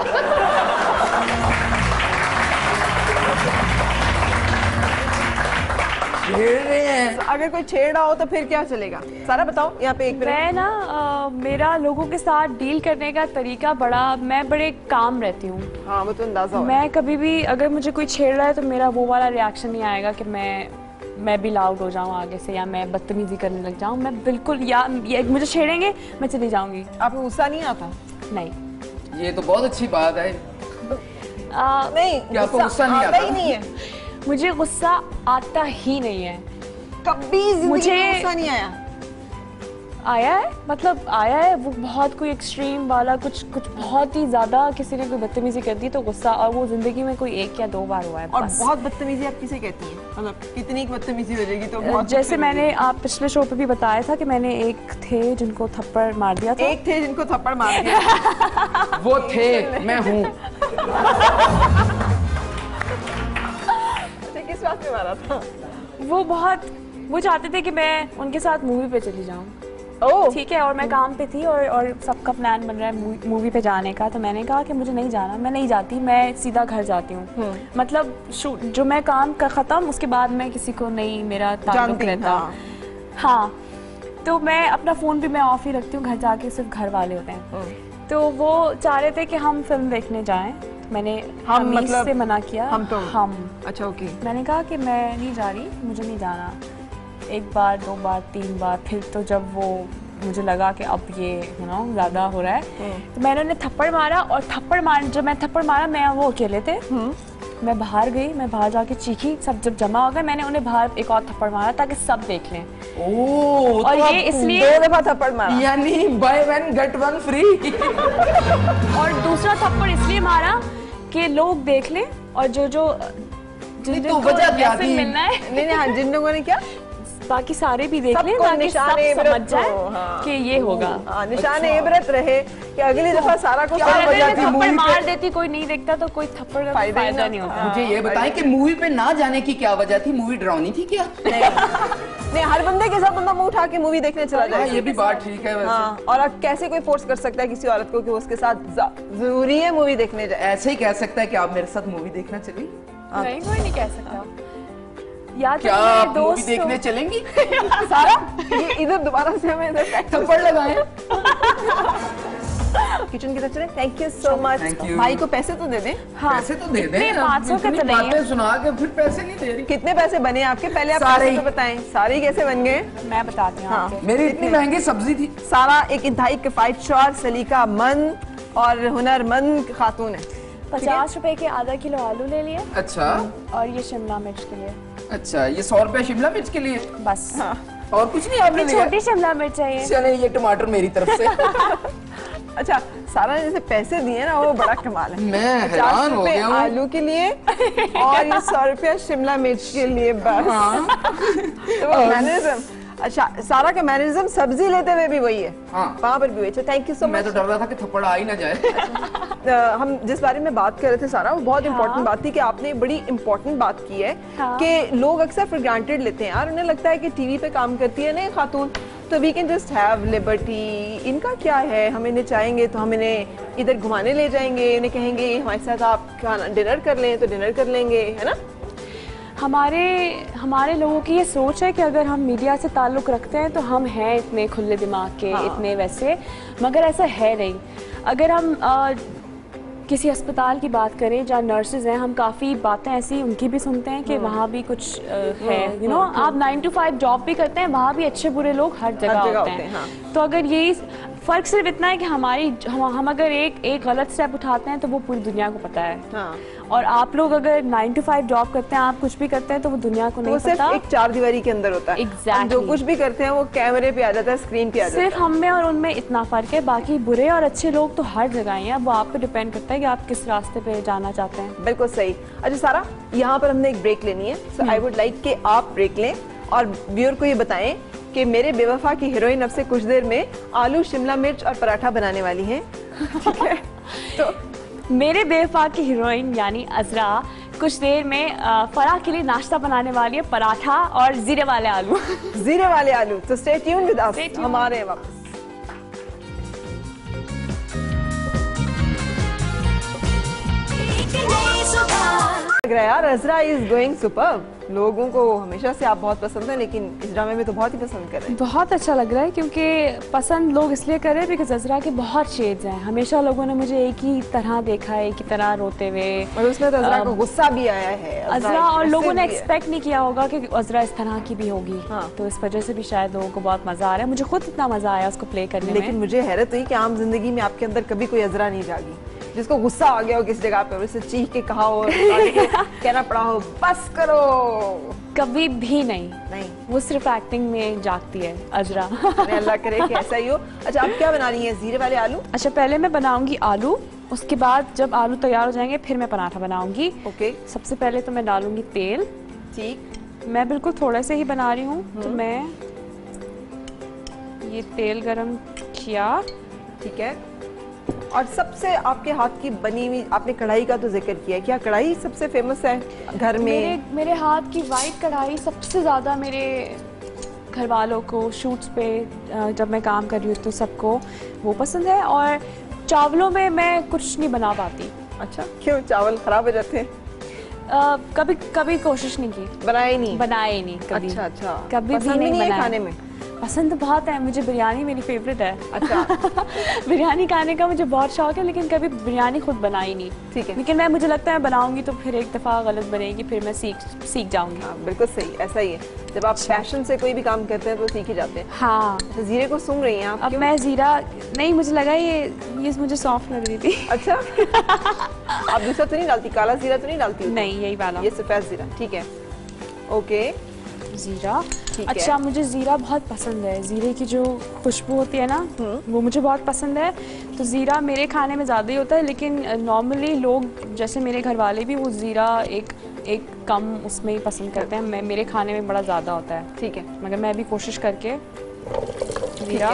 छेड़ रहे हैं। अगर कोई छेड़ रहा हो तो फिर क्या चलेगा? सारा बताओ यहाँ पे एक मिनट। मैं ना अ, मेरा लोगों के साथ डील करने का तरीका बड़ा, मैं बड़े काम रहती हूँ। हाँ, वो तो अंदाजा हो। मैं कभी भी अगर मुझे कोई छेड़ रहा है तो मेरा वो वाला रिएक्शन नहीं आएगा कि मैं मैं भी लाउड हो जाऊँ आगे से या मैं बदतमीजी करने लग जाऊँ। मैं बिल्कुल, या, या मुझे छेड़ेंगे मैं चली जाऊंगी। आपको गुस्सा नहीं आता? नहीं। ये तो बहुत अच्छी बात है। आ, नहीं, क्या आपको गुस्सा नहीं आता आता? ही नहीं है? मुझे गुस्सा आता ही नहीं है। कभी जिंदगी मुझे- में गुस्सा नहीं आया? आया है, मतलब आया है, वो बहुत कोई एक्सट्रीम वाला, कुछ कुछ बहुत ही ज्यादा किसी ने कोई बदतमीजी कर दी तो गुस्सा, और वो जिंदगी में कोई एक या दो बार हुआ है और बस। बहुत बदतमीजी आप किसे कहती हैं? मतलब कितनी बदतमीजी हो जाएगी तो बहुत जैसे बदतमीजी। मैंने आप पिछले शो पे भी बताया था कि मैंने एक थे जिनको थप्पड़ मार दिया था। एक थे जिनको थप्पड़ मार दिया। वो थे, मैं हूँ। अच्छा, किस बात में मारा था? वो बहुत, वो चाहते थे कि मैं उनके साथ मूवी पे चली जाऊँ। ओह, ठीक है, और मैं काम पे थी और और सबका प्लान बन रहा है मूवी पे जाने का, तो मैंने कहा कि मुझे नहीं जाना, मैं नहीं जाती, मैं सीधा घर जाती हूँ। मतलब शू- जो मैं काम का ख़त्म उसके बाद मैं किसी को नहीं, मेरा ताल्लुक जानती रहता। हाँ। हाँ, तो मैं अपना फ़ोन भी मैं ऑफ ही रखती हूँ, घर जाके सिर्फ घर वाले होते हैं। तो वो चाह रहे थे कि हम फिल्म देखने जाएं, मैंने हम हमीज मतलब से मना किया। हम तो हम अच्छा ओके। मैंने कहा कि मैं नहीं जा रही, मुझे नहीं जाना। एक बार, दो बार, तीन बार, फिर तो जब वो मुझे लगा कि अब ये यू नो ज़्यादा हो रहा है तो मैंने उन्हें थप्पड़ मारा। और थप्पड़ मार जब मैं थप्पड़ मारा मैं वो अकेले थे, मैं बाहर गई, मैं बाहर जाके चीखी, सब जब जमा हो गए मैंने उन्हें बाहर एक और थप्पड़ मारा ताकि सब देख लें। ओह, और तो ये इसलिए दो दफा थप्पड़ मारा यानी buy one get one free. और दूसरा थप्पड़ इसलिए मारा कि लोग देख लें और जो जो जिन तो वजह क्या थी? मिलना है नहीं नहीं हाँ, जिन लोगों ने क्या बाकी सारे भी देख लें सबको ताकि निशान सब इबरत समझ जाए हो, हाँ। कि ये होगा। हाँ, निशान इबरत रहे कि अगली दफा सारा को क्या और अगर वजह मैं थी थप्पड़ मूवी पे? मार देती कोई नहीं देखता तो कोई थप्पड़ का कोई फायदा ही फायदा ना। नहीं होता। मुझे ये बताएं कि मूवी पे ना जाने की क्या वजह थी? मूवी डरावनी थी क्या? नहीं, हर बंदे के साथ बंदा मुंह उठा के मूवी देखने चला हाँ, जाए। ये भी बात ठीक है वैसे। हाँ, और अब कैसे कोई फोर्स कर सकता है किसी औरत को कि वो उसके साथ जा- जरूरी है मूवी देखने जाए? ऐसे ही कह सकता है कि आप मेरे साथ मूवी देखना चली? नहीं, कोई नहीं कह सकता। या तो क्या मेरे आप मूवी दोस्त देखने चलेंगी? सारा ये इधर दोबारा से हमें इधर बैक थप्पड़ लगाएं। किचन की तरफ चले। Thank you so much. Thank you। भाई को पैसे तो दे दें। हाँ, पैसे तो दे इतने दें। पाँच सौ के इतनी तो नहीं बातें है। सुना के फिर पैसे नहीं दे रही। कितने पैसे बने आपके? पहले आप सारे पैसे ही। तो बताएं, सारे ही कैसे बन गए? मैं बताती हूँ हाँ। आपको। मेरी इतनी महंगी सब्जी थी। सारा एक इंतहाई किफायतशौर, सलीका मंद और हुनरमंद खातून है। पचास रुपए के आधा किलो आलू ले लिए अच्छा और ये शिमला मिर्च के लिए अच्छा, ये सौ रुपया शिमला मिर्च के लिए बस। और कुछ नहीं आपने ये लिया? छोटी शिमला मिर्च चाहिए। चले, ये टमाटर मेरी तरफ से। अच्छा, सारा ने जैसे पैसे दिए ना वो बड़ा कमाल है। मैं पचास हैरान हो रुपए गया हूँ। आलू के लिए और ये सौ रुपया शिमला मिर्च के लिए बस। हाँ। तो वो मैनरिज्म, अच्छा सारा का मैनरिज्म सब्जी लेते हुए भी वही है। हाँ। वहाँ पर भी वही। अच्छा, थैंक यू सो मैं मच। तो डर रहा था कि थप्पड़ आ ही ना जाए। हम जिस बारे में बात कर रहे थे सारा, वो बहुत इंपॉर्टेंट बात थी कि आपने बड़ी इंपॉर्टेंट बात की है हाँ। कि लोग अक्सर फॉर ग्रांटेड लेते हैं यार, उन्हें लगता है कि टीवी पे काम करती है ना खातून तो we can just have liberty. इनका क्या है, हम इन्हें चाहेंगे तो हम इन्हें इधर घुमाने ले जाएंगे, इन्हें कहेंगे हमारे साथ आप खाना डिनर कर लें तो डिनर कर लेंगे, है ना? हमारे हमारे लोगों की ये सोच है कि अगर हम मीडिया से ताल्लुक़ रखते हैं तो हम हैं इतने खुले दिमाग के, हाँ। इतने वैसे, मगर ऐसा है नहीं। अगर हम आ, किसी अस्पताल की बात करें जहाँ नर्सेज हैं, हम काफ़ी बातें ऐसी उनकी भी सुनते हैं कि वहाँ भी कुछ आ, है, यू नो, आप नाइन टू फाइव जॉब भी करते हैं, वहाँ भी अच्छे बुरे लोग हर जगह जगह होते होते हैं। हैं, हाँ। तो अगर यही फ़र्क सिर्फ इतना है कि हमारी हम, हम अगर एक एक गलत स्टेप उठाते हैं तो वो पूरी दुनिया को पता है। हाँ। और आप लोग अगर नाइन टू फाइव जॉब करते हैं, आप कुछ भी करते हैं तो वो दुनिया को तो नहीं वो सिर्फ पता। एक चार दीवारी के अंदर होता है। Exactly। हम जो कुछ भी करते हैं वो कैमरे पे आ जाता है, स्क्रीन पे आ जाता है। सिर्फ हम में और उनमें इतना फ़र्क है, बाकी बुरे और अच्छे लोग तो हर जगह ही हैं। वो आप पे डिपेंड करता है कि आप किस रास्ते पे जाना चाहते हैं। बिल्कुल सही। अच्छा सारा, यहाँ पर हमने एक ब्रेक लेनी है, सो आई वुड लाइक कि आप ब्रेक लें और व्यूअर को ये बताएं कि मेरे बेवफा की हीरोइन अब से कुछ देर में आलू शिमला मिर्च और पराठा बनाने वाली हैं। ठीक है, तो मेरे बेवफा की हीरोइन यानी अजरा कुछ देर में अ, फराह के लिए नाश्ता बनाने वाली है, पराठा और जीरे वाले आलू। जीरे वाले आलू। तो stay tune with us, Stay tuned। हमारे वापस। लग रहा है यार अजरा इज गोइंग सुपर्ब। लोगों को हमेशा से आप बहुत पसंद है, लेकिन इस ड्रामे में तो बहुत ही पसंद कर रहे हैं। बहुत अच्छा लग रहा है क्योंकि पसंद लोग इसलिए कर रहे हैं बिकॉज अजरा के बहुत शेड्स हैं। हमेशा लोगों ने मुझे एक ही तरह देखा है, एक ही तरह रोते हुए। और उसमें तो अजरा को गुस्सा भी आया है। अजरा और लोगों ने aggressive भी है। एक्सपेक्ट नहीं किया होगा कि अजरा इस तरह की भी होगी। हाँ। तो इस वजह से भी शायद लोगों को बहुत मजा आ रहा है। मुझे खुद इतना मजा आया उसको प्ले करने में। लेकिन मुझे हैरत हुई कि आम जिंदगी में आपके अंदर कभी कोई अजरा नहीं जागी जिसको गुस्सा आ गया हो किस जगह पे, उसे चीख के कहा हो, कहना पड़ा हो बस करो। कभी भी नहीं, नहीं, वो सिर्फ एक्टिंग में जागती है अजरा। अरे अल्लाह करे कि ऐसा ही हो। अच्छा, आप क्या बना रही हैं? जीरे वाले आलू। अच्छा, पहले मैं बनाऊंगी आलू, उसके बाद जब आलू तैयार हो जाएंगे फिर मैं पराठा बनाऊंगी। ओके, सबसे पहले तो मैं डालूंगी तेल। ठीक। मैं बिल्कुल थोड़े से ही बना रही हूँ, तो मैं ये तेल गरम किया। ठीक है। और सबसे आपके हाथ की बनी हुई, आपने कढ़ाई का तो जिक्र किया, क्या कढ़ाई सबसे फेमस है घर में? मेरे मेरे हाथ की वाइट कढ़ाई सबसे ज़्यादा मेरे घर वालों को शूट्स पे अ, जब मैं काम कर रही हूँ तो सबको वो पसंद है। और चावलों में मैं कुछ नहीं बना पाती। अच्छा, क्यों? चावल खराब हो जाते हैं? अ, कभी कभी कोशिश नहीं की, बनाए नहीं? बनाए नहीं कभी। अच्छा अच्छा, कभी भी पसंद नहीं है बनाया। खाने में? पसंद तो बहुत है, मुझे बिरयानी मेरी फेवरेट है। अच्छा। बिरयानी खाने का मुझे बहुत शौक है, लेकिन कभी बिरयानी खुद बनाई नहीं। ठीक है। लेकिन मैं मुझे लगता है बनाऊंगी तो फिर एक दफ़ा गलत बनेगी, फिर मैं सीख सीख जाऊंगी। हाँ बिल्कुल सही, ऐसा ही है, जब आप पैशन से कोई भी काम करते हैं तो सीख ही जाते हैं। हाँ। अच्छा, जीरे को सूंघ रही हैं आप? अब क्यों? मैं जीरा नहीं, मुझे लगा ये ये मुझे सॉफ्ट लग रही थी। अच्छा। आप दूसरा तो नहीं डालती, काला जीरा तो नहीं डालती? नहीं, यही वाला, ये सफेद जीरा। ठीक है, ओके। जीरा। ठीक अच्छा है। मुझे जीरा बहुत पसंद है, जीरे की जो खुशबू होती है ना वो मुझे बहुत पसंद है। तो जीरा मेरे खाने में ज़्यादा ही होता है, लेकिन नॉर्मली लोग जैसे मेरे घर वाले भी वो जीरा एक एक कम उसमें ही पसंद करते हैं। मैं मेरे खाने में बड़ा ज़्यादा होता है। ठीक है, मगर मैं भी कोशिश करके जीरा।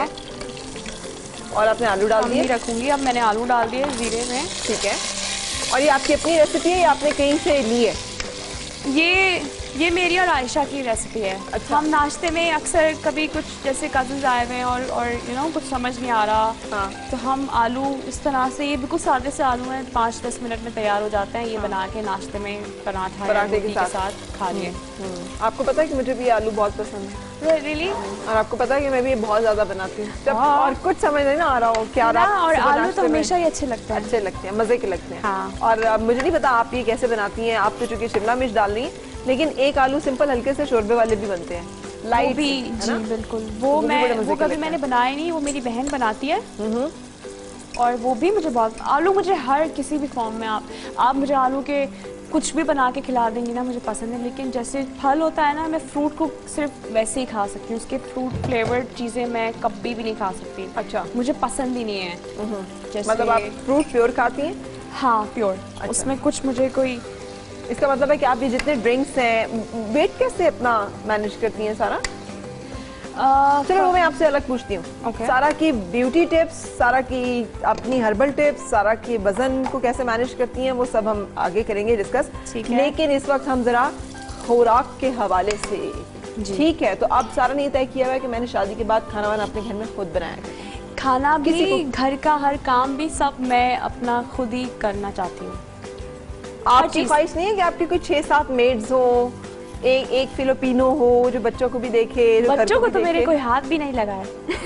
और आपने आलू डाल दिए? रखूँगी। अब मैंने आलू डाल दिए जीरे में। ठीक है। और ये आपकी अपनी रेसिपी है या आपने कहीं से ली है? ये ये मेरी और आयशा की रेसिपी है। अच्छा। हम नाश्ते में अक्सर कभी कुछ जैसे कज़न्स आए हुए हैं और और यू नो कुछ समझ नहीं आ रहा, हाँ। तो हम आलू इस तरह से, ये बिल्कुल सादे से आलू हैं, पाँच दस मिनट में तैयार हो जाते हैं। ये हाँ। बना के नाश्ते में पराठा या पराठे के रोटी साथ। के साथ खा लिए। आपको पता है कि मुझे भी आलू बहुत पसंद है, रियली? और आपको पता है कि मैं भी बहुत ज्यादा बनाती हूँ जब हाँ। और कुछ समझ नहीं ना आ रहा हो क्या ना, रात और सुबह आलू नाश्ते तो में हमेशा ही अच्छे लगते हैं। अच्छे लगते हैं, मजे के लगते हैं। हाँ। और अब मुझे नहीं पता आप ये कैसे बनाती हैं, आप तो चूंकि शिमला मिर्च डाल रही हैं, लेकिन एक आलू सिंपल हल्के से शोरबे वाले भी बनते हैं, लाइट वो भी, है जी ना? बिल्कुल। वो वो भी मैं बड़े मजे वो के कभी लगते मैंने हैं। बनाए नहीं, वो मेरी बहन बनाती है। और वो भी मुझे बहुत, आलू मुझे हर किसी भी फॉर्म में आप आप मुझे आलू के कुछ भी बना के खिला देंगी ना, मुझे पसंद है। लेकिन जैसे फल होता है ना, मैं फ्रूट को सिर्फ वैसे ही खा सकती हूँ, उसके फ्रूट फ्लेवर्ड चीज़ें मैं कभी भी नहीं खा सकती। अच्छा। मुझे पसंद ही नहीं है। जैसे मतलब आप फ्रूट प्योर खाती हैं? हाँ प्योर। अच्छा। उसमें कुछ मुझे कोई, इसका मतलब है कि आप ये जितने ड्रिंक्स हैं, वेट कैसे अपना मैनेज करती हैं सारा? आ, चलो वो मैं आपसे अलग पूछती हूँ। Okay. सारा की ब्यूटी टिप्स, सारा की अपनी हर्बल टिप्स, सारा की वजन को कैसे मैनेज करती हैं, वो सब हम आगे करेंगे डिस्कस। ठीक है। लेकिन इस वक्त हम जरा खुराक के हवाले से, ठीक है? तो अब सारा ने तय किया हुआ है कि मैंने शादी के बाद खाना वाना अपने घर में खुद बनाया है। खाना किसी भी, को- घर का हर काम भी सब मैं अपना खुद ही करना चाहती हूँ। आपकी चीज़। ख्वाहिश नहीं है कि आपकी कोई छह सात मेड्स हो, एक एक फिलिपिनो हो जो बच्चों को भी देखे, जो घर बच्चों को भी तो मेरे देखे? कोई हाथ भी नहीं लगा है।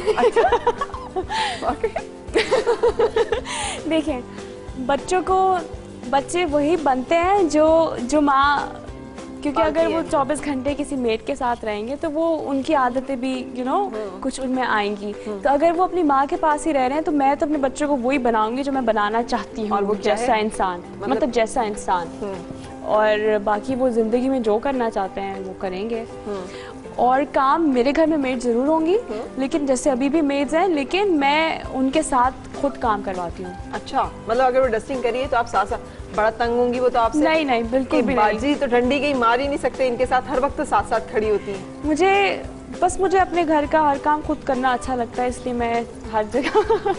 देखें, बच्चों को, बच्चे वही बनते हैं जो जो माँ, क्योंकि पालती अगर वो है। चौबीस घंटे किसी मेड के साथ रहेंगे तो वो उनकी आदतें भी यू you नो know, कुछ उनमें आएंगी। तो अगर वो अपनी माँ के पास ही रह रहे हैं तो मैं तो अपने बच्चों को वही बनाऊंगी जो मैं बनाना चाहती और वो हूँ, क्या जैसा है? इंसान, मतलब- मतलब जैसा इंसान। और बाकी वो जिंदगी में जो करना चाहते हैं वो करेंगे। और काम मेरे घर में मेड जरूर होंगी, लेकिन जैसे अभी भी मेड्स हैं, लेकिन मैं उनके साथ खुद काम करवाती हूँ। अच्छा, मतलब अगर वो डस्टिंग करिए तो आप साथ साथ, बड़ा तंग होंगी वो तो आपसे? नहीं नहीं, बिल्कुल भी नहीं। बाजी तो ठंडी की मार ही नहीं सकते, इनके साथ हर वक्त साथ साथ खड़ी होती हैं। मुझे बस मुझे अपने घर का हर काम खुद करना अच्छा लगता है, इसलिए मैं हर जगह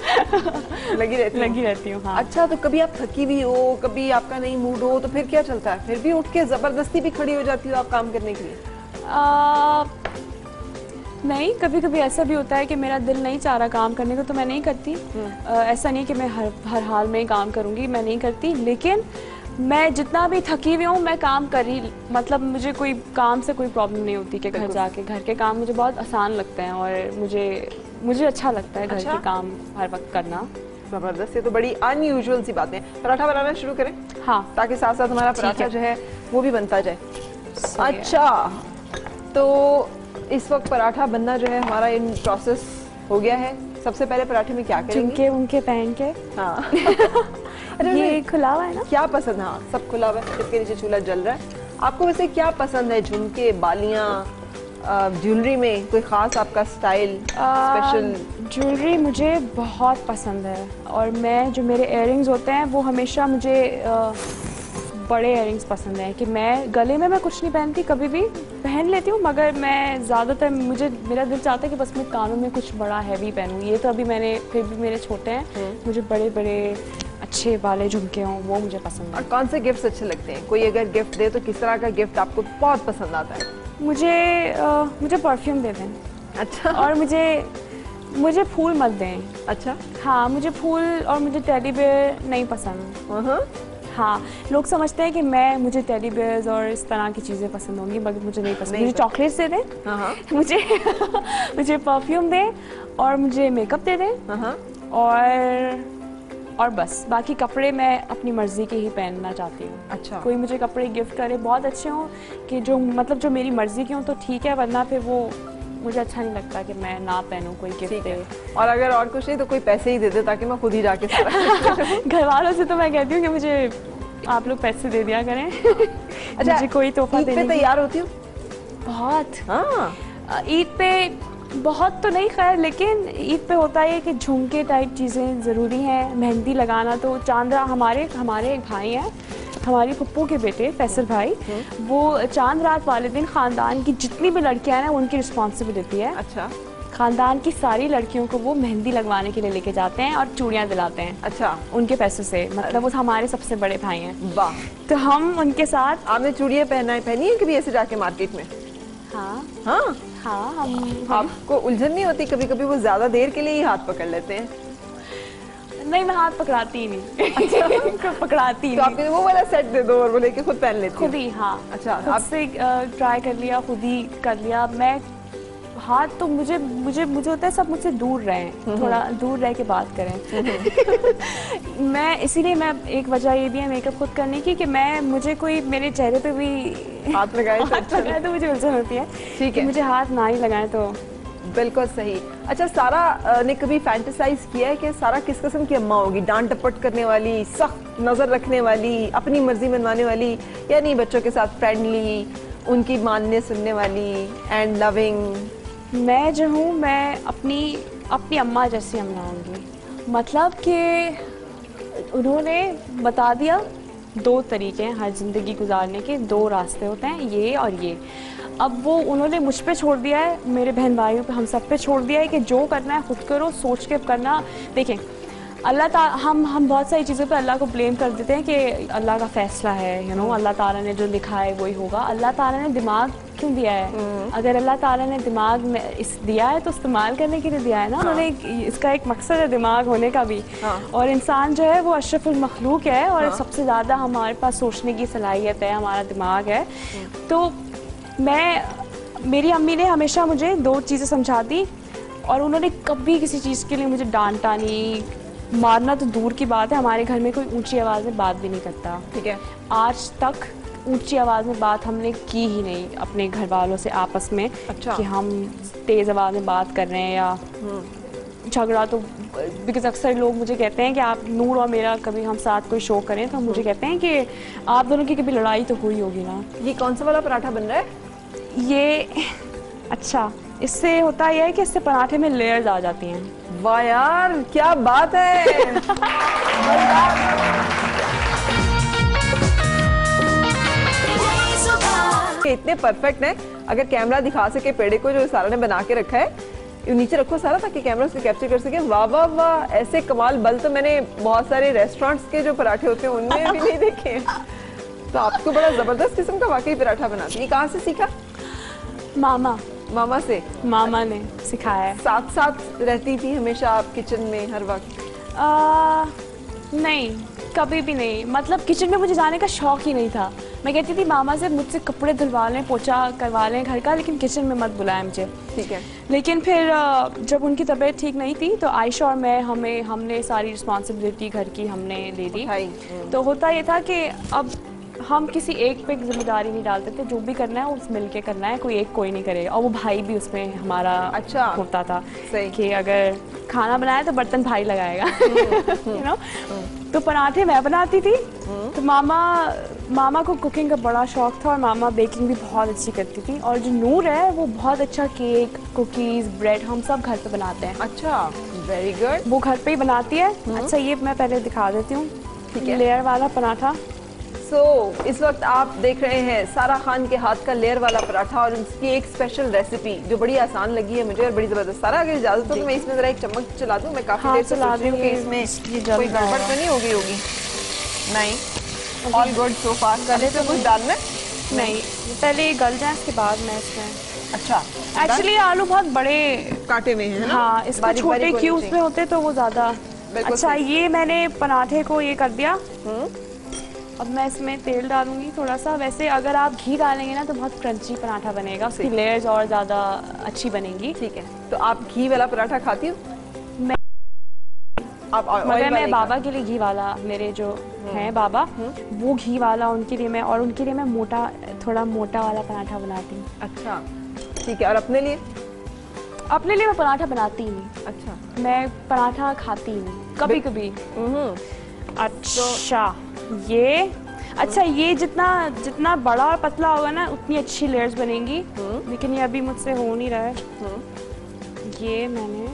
लगी रहती लगी रहती हूँ। हाँ। अच्छा, तो कभी आप थकी भी हो, कभी आपका नहीं मूड हो, तो फिर क्या चलता है? फिर भी उठ के जबरदस्ती भी खड़ी हो जाती हो आप काम करने के लिए? आ, नहीं, कभी कभी ऐसा भी होता है कि मेरा दिल नहीं चाह रहा काम करने को तो मैं नहीं करती। आ, ऐसा नहीं कि मैं हर हर हाल में ही काम करूँगी, मैं नहीं करती। लेकिन मैं जितना भी थकी हुई हूँ मैं काम कर ही, मतलब मुझे कोई काम से कोई प्रॉब्लम नहीं होती कि घर जाके घर के काम मुझे बहुत आसान लगते हैं और मुझे मुझे अच्छा लगता है घर अच्छा? के काम हर वक्त करना। जबरदस्त, ये तो बड़ी अनयूजुअल सी बातें। पराठा बनाना शुरू करें? हाँ, ताकि साथ साथ हमारा ठीक पराठा है। जो है वो भी बनता जाए। सही है। अच्छा, तो इस वक्त पराठा बनना जो है हमारा इन प्रोसेस हो गया है। सबसे पहले पराठे में क्या करेंगे? झुमके उनके पहन के। हाँ। ये खुला हुआ है ना? क्या पसंद? हाँ, सब खुला हुआ है, इसके नीचे चूल्हा जल रहा है। आपको वैसे क्या पसंद है? झुमके, बालियां, ज्वेलरी में कोई खास आपका स्टाइल स्पेशल? ज्वेलरी मुझे बहुत पसंद है, और मैं जो मेरे इयररिंग्स होते हैं वो हमेशा मुझे आ, बड़े इयररिंग्स पसंद हैं। कि मैं गले में मैं कुछ नहीं पहनती, कभी भी पहन लेती हूँ, मगर मैं ज़्यादातर, मुझे मेरा दिल चाहता है कि बस मैं कानों में कुछ बड़ा हैवी पहनूँ। ये तो अभी मैंने, फिर भी मेरे छोटे हैं, मुझे बड़े बड़े अच्छे वाले झुमके हों, वो मुझे पसंद है। और कौन से गिफ्ट्स अच्छे लगते हैं? कोई अगर गिफ्ट दे तो किस तरह का गिफ्ट आपको बहुत पसंद आता है? मुझे आ, मुझे परफ्यूम दे दें। अच्छा। और मुझे मुझे फूल मत दें। अच्छा। हाँ, मुझे फूल और मुझे टेडी बेयर नहीं पसंद। हाँ, हाँ, लोग समझते हैं कि मैं मुझे टेडी बियर्स और इस तरह की चीज़ें पसंद होंगी, बल्कि मुझे नहीं पसंद। मुझे चॉकलेट्स दे दें, हाँ हाँ। मुझे मुझे परफ्यूम दें और मुझे मेकअप दे दें, हाँ हाँ। और और बस बाकी कपड़े मैं अपनी मर्जी के ही पहनना चाहती हूँ। अच्छा। कोई मुझे कपड़े गिफ्ट करे बहुत अच्छे हों, कि जो मतलब जो मेरी मर्जी के हों तो ठीक है, वरना फिर वो मुझे अच्छा नहीं लगता कि मैं ना पहनूं कोई गिफ्ट दे। और अगर और कुछ नहीं तो कोई पैसे ही दे दे ताकि मैं खुद ही जाके सारा घर वालों से तो मैं कहती हूँ कि मुझे आप लोग पैसे दे दिया करें। अच्छा, मुझे कोई तोहफा ईद पे तैयार होती हूँ बहुत। हाँ, ईद पे बहुत तो नहीं खैर, लेकिन ईद पे होता है कि झुमके टाइप चीज़ें ज़रूरी हैं, मेहंदी लगाना। तो चांद हमारे हमारे एक भाई हैं, हमारी पप्पू के बेटे फैसल भाई, वो चांद रात वाले दिन ख़ानदान की जितनी भी लड़कियां हैं उनकी रिस्पॉन्सिबिलिटी है। अच्छा। ख़ानदान की सारी लड़कियों को वो मेहंदी लगवाने के लिए लेके जाते हैं और चूड़ियाँ दिलाते हैं। अच्छा। उनके पैसों से, मतलब वो हमारे सबसे बड़े भाई हैं। वाह। तो हम उनके साथ। आपने चूड़ियाँ पहना पहनी है कभी ऐसे जाके मार्केट में? हाँ हाँ हाँ। हम आपको उलझन नहीं होती कभी कभी वो ज्यादा देर के लिए ही हाथ पकड़ लेते हैं? नहीं, मैं हाथ पकड़ाती ही नहीं। अच्छा। पकड़ाती ही तो आपने वो वाला सेट दे दो और वो लेके खुद पहन लेती खुद ही। हाँ। अच्छा, खुद आप से ट्राई कर लिया, खुद ही कर लिया। मैं हाथ तो मुझे मुझे मुझे होता है सब मुझसे दूर रहें, थोड़ा दूर रह के बात करें। मैं इसीलिए मैं एक वजह ये भी है मेकअप खुद करने की कि मैं मुझे कोई मेरे चेहरे पे भी हाथ लगाए तो, हाथ लगाए तो मुझे उलझन होती है। ठीक है, मुझे हाथ ना ही लगाए तो। बिल्कुल सही। अच्छा, सारा ने कभी फैंटेसाइज किया है कि सारा किस किस्म की अम्मा होगी? डांट टपट करने वाली, सख्त नजर रखने वाली, अपनी मर्जी मनवाने वाली, या नहीं बच्चों के साथ फ्रेंडली, उनकी मानने सुनने वाली एंड लविंग? मैं जो हूँ मैं अपनी अपनी अम्मा जैसी अम्मा होंगी। मतलब कि उन्होंने बता दिया दो तरीके हैं हर ज़िंदगी गुजारने के, दो रास्ते होते हैं, ये और ये। अब वो उन्होंने मुझ पे छोड़ दिया है, मेरे बहन भाइयों पे, हम सब पे छोड़ दिया है कि जो करना है खुद करो, सोच के करना। देखें, अल्लाह ता हम हम बहुत सारी चीज़ों पे अल्लाह को ब्लेम कर देते हैं कि अल्लाह का फ़ैसला है, यू नो, अल्लाह ताला ने जो लिखा है वही होगा। अल्लाह ताला ने दिमाग क्यों दिया है? अगर अल्लाह ताला ने दिमाग में इस दिया है तो इस्तेमाल करने के लिए दिया है ना। उन्होंने इसका एक मकसद है दिमाग होने का भी। और इंसान जो है वो अशरफुल मखलूक है, और सबसे ज़्यादा हमारे पास सोचने की सलाहियत है, हमारा दिमाग है। तो मैं मेरी अम्मी ने हमेशा मुझे दो चीज़ें समझा दी, और उन्होंने कभी किसी चीज़ के लिए मुझे डांटा नहीं, मारना तो दूर की बात है। हमारे घर में कोई ऊंची आवाज़ में बात भी नहीं करता, ठीक है? आज तक ऊंची आवाज़ में बात हमने की ही नहीं अपने घर वालों से आपस में। अच्छा। कि हम तेज़ आवाज़ में बात कर रहे हैं या झगड़ा। तो बिकॉज अक्सर लोग मुझे कहते हैं कि आप, नूर और मेरा, कभी हम साथ कोई शो करें तो हम मुझे कहते हैं कि आप दोनों की कभी लड़ाई तो हुई होगी ना। ये कौन सा वाला पराठा बन रहा है? ये अच्छा, इससे होता यह है कि इससे पराठे में लेयर्स आ जाती हैं। वाह यार, क्या बात है। इतने परफेक्ट हैं। अगर कैमरा दिखा सके पेड़े को जो सारा ने बना के रखा है, नीचे रखो सारा ताकि कैमरा उसको कैप्चर कर सके। वाह वाह वाह, ऐसे कमाल बल तो मैंने बहुत सारे रेस्टोरेंट्स के जो पराठे होते हैं उनमें भी नहीं देखे हैं। तो आपको बड़ा जबरदस्त किस्म का वाकई पराठा बनाती है। कहाँ से सीखा? मामा मामा से? मामा ने सिखाया है। साथ साथ रहती थी हमेशा आप किचन में हर वक्त? आ, नहीं, कभी भी नहीं। मतलब किचन में मुझे जाने का शौक ही नहीं था। मैं कहती थी मामा से मुझसे कपड़े धुलवा लें, पोछा करवा लें घर का, लेकिन किचन में मत बुलाएं मुझे। ठीक है। लेकिन फिर जब उनकी तबीयत ठीक नहीं थी तो आयशा और मैं हमें हमने सारी रिस्पॉन्सिबिलिटी घर की हमने ले ली। तो होता ये था कि अब हम किसी एक पे जिम्मेदारी नहीं डालते थे, जो भी करना है उस मिल के करना है, कोई एक कोई नहीं करेगा। और वो भाई भी उसमें हमारा अच्छा होता था कि अगर खाना बनाया तो बर्तन भाई लगाएगा। You know. तो पराठे मैं बनाती थी, तो मामा मामा को कुकिंग का बड़ा शौक था और मामा बेकिंग भी बहुत अच्छी करती थी। और जो नूर है वो बहुत अच्छा केक, कुकीज़, ब्रेड हम सब घर पे बनाते हैं। अच्छा, वेरी गुड। वो घर पे ही बनाती है। अच्छा, ये मैं पहले दिखा देती हूँ, लेयर वाला पराठा। सो so, इस वक्त आप देख रहे हैं सारा खान के हाथ का लेयर वाला पराठा और उसकी एक स्पेशल रेसिपी जो बड़ी आसान लगी है मुझे और बड़ी ज़बरदस्त। सारा अगर इजाज़त हो तो मैं इसमें ज़रा एक चम्मच चला दूँ। मैं काफ़ी देर से सोच रही हूँ कि इसमें कोई गड़बड़ तो नहीं होगी होगी नहीं, ऑल गुड सो फार। पहले तो कुछ डालना है? नहीं, पहले गल जाए उसके बाद मैं इसमें। अच्छा, एक्चुअली आलू बहुत बड़े काटे में है ना? हाँ, इसमें छोटे क्यूब्स में होते तो वो ज़्यादा अच्छा। ये मैंने पराठे को ये कर दिया, अब मैं इसमें तेल डालूंगी थोड़ा सा। वैसे अगर आप घी डालेंगे ना तो बहुत क्रंची पराठा बनेगा, उसकी लेयर्स और ज़्यादा अच्छी बनेंगी। ठीक है, तो आप घी वाला पराठा खाती हो? मैं आप ऑयल मगर वाला मैं ही बाबा के लिए घी वाला, मेरे जो हैं बाबा वो घी वाला, उनके लिए मैं, और उनके लिए मैं मोटा, थोड़ा मोटा वाला पराठा बनाती हूँ। अच्छा ठीक है, और अपने लिए? अपने लिए मैं पराठा बनाती ही नहीं। अच्छा, मैं पराठा खाती ही नहीं, कभी कभी। अच्छा ये अच्छा ये जितना जितना बड़ा और पतला होगा ना उतनी अच्छी लेयर्स बनेंगी, लेकिन ये अभी मुझसे हो नहीं रहा है। ये मैंने,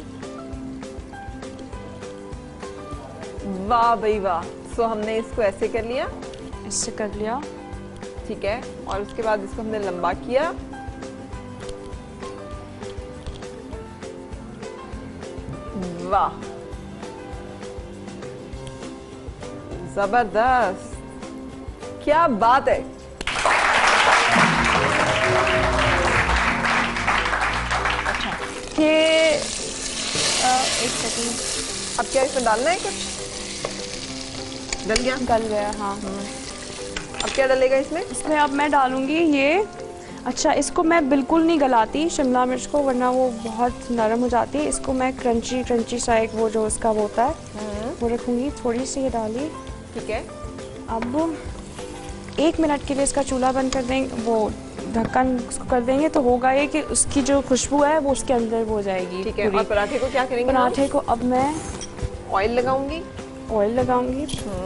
वाह भाई वाह। सो हमने इसको ऐसे कर लिया, इससे कर लिया, ठीक है, और उसके बाद इसको हमने लंबा किया। वाह, जबरदस्त, क्या बात है। अच्छा ये आ, एक सेकंड, अब क्या इसमें डालना है? कुछ डल गया? गल गया, हाँ। अब क्या डलेगा इसमें? इसमें अब मैं डालूंगी ये, अच्छा इसको मैं बिल्कुल नहीं गलाती शिमला मिर्च को, वरना वो बहुत नरम हो जाती है। इसको मैं क्रंची क्रंची सा एक वो जो उसका वो होता है वो रखूँगी। थोड़ी सी ये डाली, ठीक है। अब एक मिनट के लिए इसका चूल्हा बंद कर देंगे, वो ढक्कन उसको कर देंगे, तो होगा ये कि उसकी जो खुशबू है वो उसके अंदर वो हो जाएगी। ठीक है, और पराठे को क्या करेंगे? पराठे को अब मैं ऑयल लगाऊंगी। ऑयल लगाऊंगी,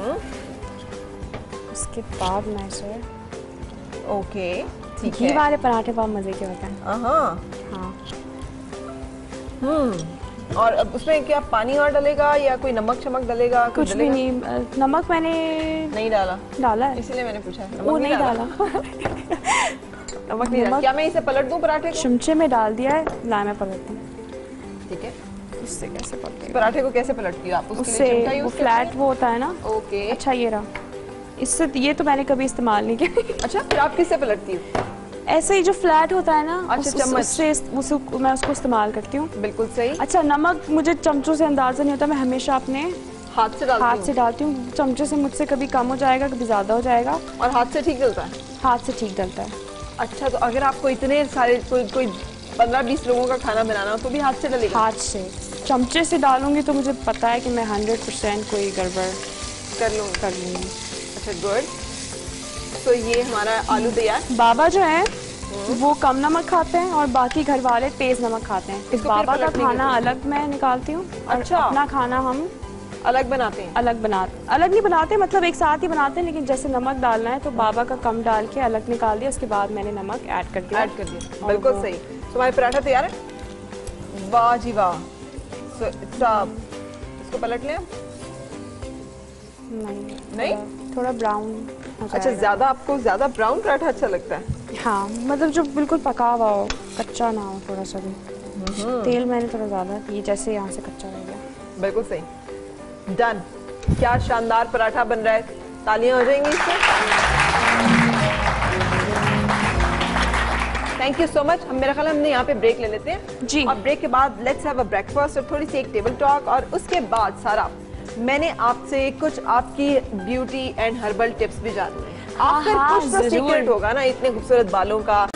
उसके बाद मैं इसे, ओके ठीक घी है। वाले पराठे बहुत मजे के होते हैं। हाँ हाँ, हम्म, और अब उसमें क्या पानी और डलेगा या कोई नमक चमक डलेगा? कुछ भी नहीं, नमक मैंने नहीं डाला, डाला है, इसीलिए मैंने पूछा। नमक वो नहीं डाला। नमक नहीं डाला। क्या मैं इसे पलट दूं पराठे को? चमचे में डाल दिया है, ला मैं पलटती हूँ। ठीक है, उससे कैसे पलटती हूँ? पराठे को कैसे पलटती हो आप? उसके लिए उससे चिमटा वो यूज फ्लैट वो होता है ना। ओके, अच्छा ये रहा, इससे ये तो मैंने कभी इस्तेमाल नहीं किया। अच्छा फिर आप किससे पलटती हो? ऐसे ही जो फ्लैट होता है ना, अच्छा, उस, उस, चम्मच। उससे उसको मैं उसको इस्तेमाल करती हूँ। बिल्कुल सही। अच्छा नमक मुझे चमचों से अंदाजा नहीं होता, मैं हमेशा अपने हाथ से डालती हाथ हूँ। से डालती हूँ। चमचे से मुझसे कभी कम हो जाएगा, कभी ज़्यादा हो जाएगा, और हाथ से ठीक डलता है? हाथ से ठीक डलता है। अच्छा, तो अगर आपको इतने सारे कोई कोई पंद्रह बीस लोगों का खाना बनाना हो तो भी हाथ से डलेगा? हाथ से, चमचे से डालूंगी तो मुझे पता है कि मैं हंड्रेड परसेंट कोई गड़बड़ कर लूँ कर लूँगी। अच्छा गुड। तो ये हमारा आलू तैयार। बाबा जो है वो कम नमक खाते हैं और बाकी घर वाले तेज नमक खाते हैं। इसको बाबा फिर का पलटने खाना की अलग मैं निकालती हूँ और अच्छा। अपना खाना हम अलग बनाते हैं? अलग बनाते, अलग नहीं बनाते, मतलब एक साथ ही बनाते हैं, लेकिन जैसे नमक डालना है तो बाबा का कम डाल के अलग निकाल दिया, उसके बाद मैंने नमक ऐड कर दिया। ऐड कर दिया, बिल्कुल सही। तो हमारे पराठा तैयार है। वाह जी वाह। सो इसको पलट लें? नहीं नहीं? थोड़ा, थोड़ा ब्राउन। अच्छा, ज्यादा आपको ज्यादा ब्राउन पराठा अच्छा लगता है? हाँ, मतलब जो बिल्कुल पका हुआ हो, कच्चा ना हो थोड़ा सा भी। तेल मैंने थोड़ा ज़्यादा, ये जैसे यहाँ से कच्चा रह गया। बिल्कुल सही, डन। क्या शानदार पराठा बन रहा है, तालियां हो जाएंगी इससे। Thank you so much. हम मेरा ख्याल हमने यहाँ पे ब्रेक ले लेते हैं जी, और ब्रेक के बाद लेट्स हैव अ ब्रेकफास्ट और थोड़ी सी एक टेबल टॉक, और उसके बाद सारा मैंने आपसे कुछ आपकी ब्यूटी एंड हर्बल टिप्स भी जानने हैं। आपका हाँ, कुछ तो सीक्रेट होगा ना इतने खूबसूरत बालों का।